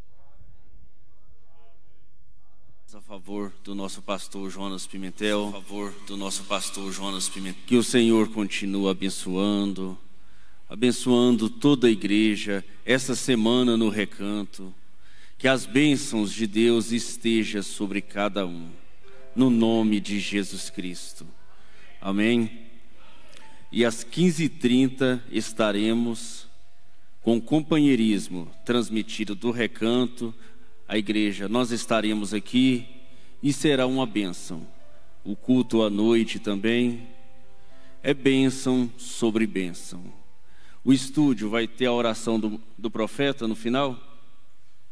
A favor do nosso pastor Jonas Pimentel, a favor do nosso pastor Jonas Pimentel. Que o Senhor continue abençoando toda a igreja essa semana no recanto. Que as bênçãos de Deus estejam sobre cada um, no nome de Jesus Cristo. Amém? E às 15h30 estaremos com companheirismo transmitido do recanto à igreja. Nós estaremos aqui e será uma bênção. O culto à noite também é bênção sobre bênção. O estúdio vai ter a oração do profeta no final?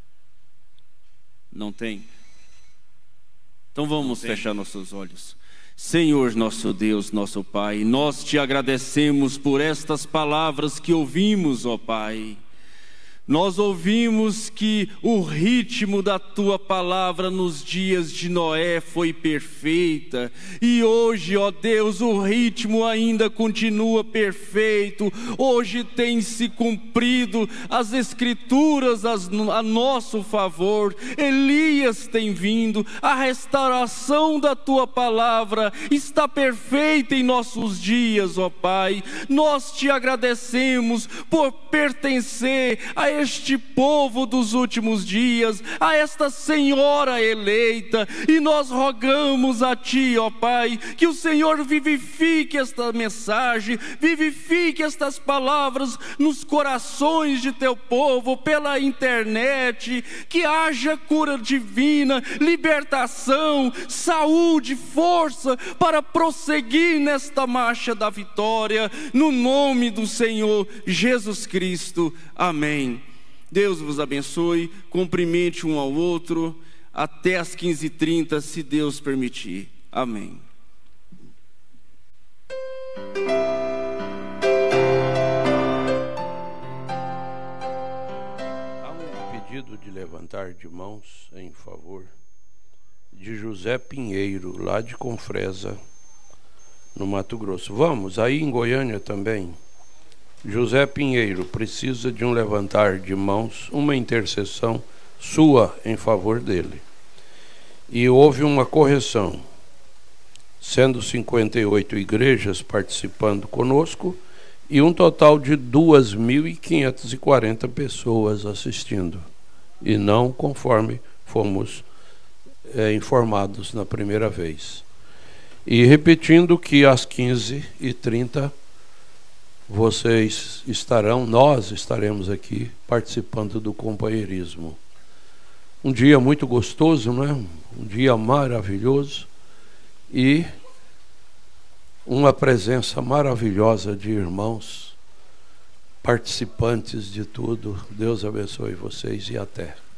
Não tem? Então vamos fechar nossos olhos. Senhor nosso Deus, nosso Pai, nós te agradecemos por estas palavras que ouvimos, ó Pai. Nós ouvimos que o ritmo da Tua palavra nos dias de Noé foi perfeita, e hoje, ó Deus, o ritmo ainda continua perfeito. Hoje tem se cumprido as Escrituras a nosso favor. Elias tem vindo, a restauração da Tua palavra está perfeita em nossos dias, ó Pai. Nós te agradecemos por pertencer a este povo dos últimos dias, a esta senhora eleita, e nós rogamos a Ti, ó Pai, que o Senhor vivifique esta mensagem, vivifique estas palavras nos corações de Teu povo, pela internet, que haja cura divina, libertação, saúde, força, para prosseguir nesta marcha da vitória, no nome do Senhor Jesus Cristo. Amém. Deus vos abençoe, cumprimente um ao outro, até às 15h30, se Deus permitir. Amém. Há um pedido de levantar de mãos em favor de José Pinheiro, lá de Confresa, no Mato Grosso. Vamos, aí em Goiânia também. José Pinheiro precisa de um levantar de mãos, uma intercessão sua em favor dele. E houve uma correção, sendo 58 igrejas participando conosco e um total de 2.540 pessoas assistindo, e não conforme fomos informados na primeira vez. E repetindo que às 15h30 nós estaremos aqui participando do companheirismo. Um dia muito gostoso, não é? Um dia maravilhoso, e uma presença maravilhosa de irmãos, participantes de tudo. Deus abençoe vocês e até.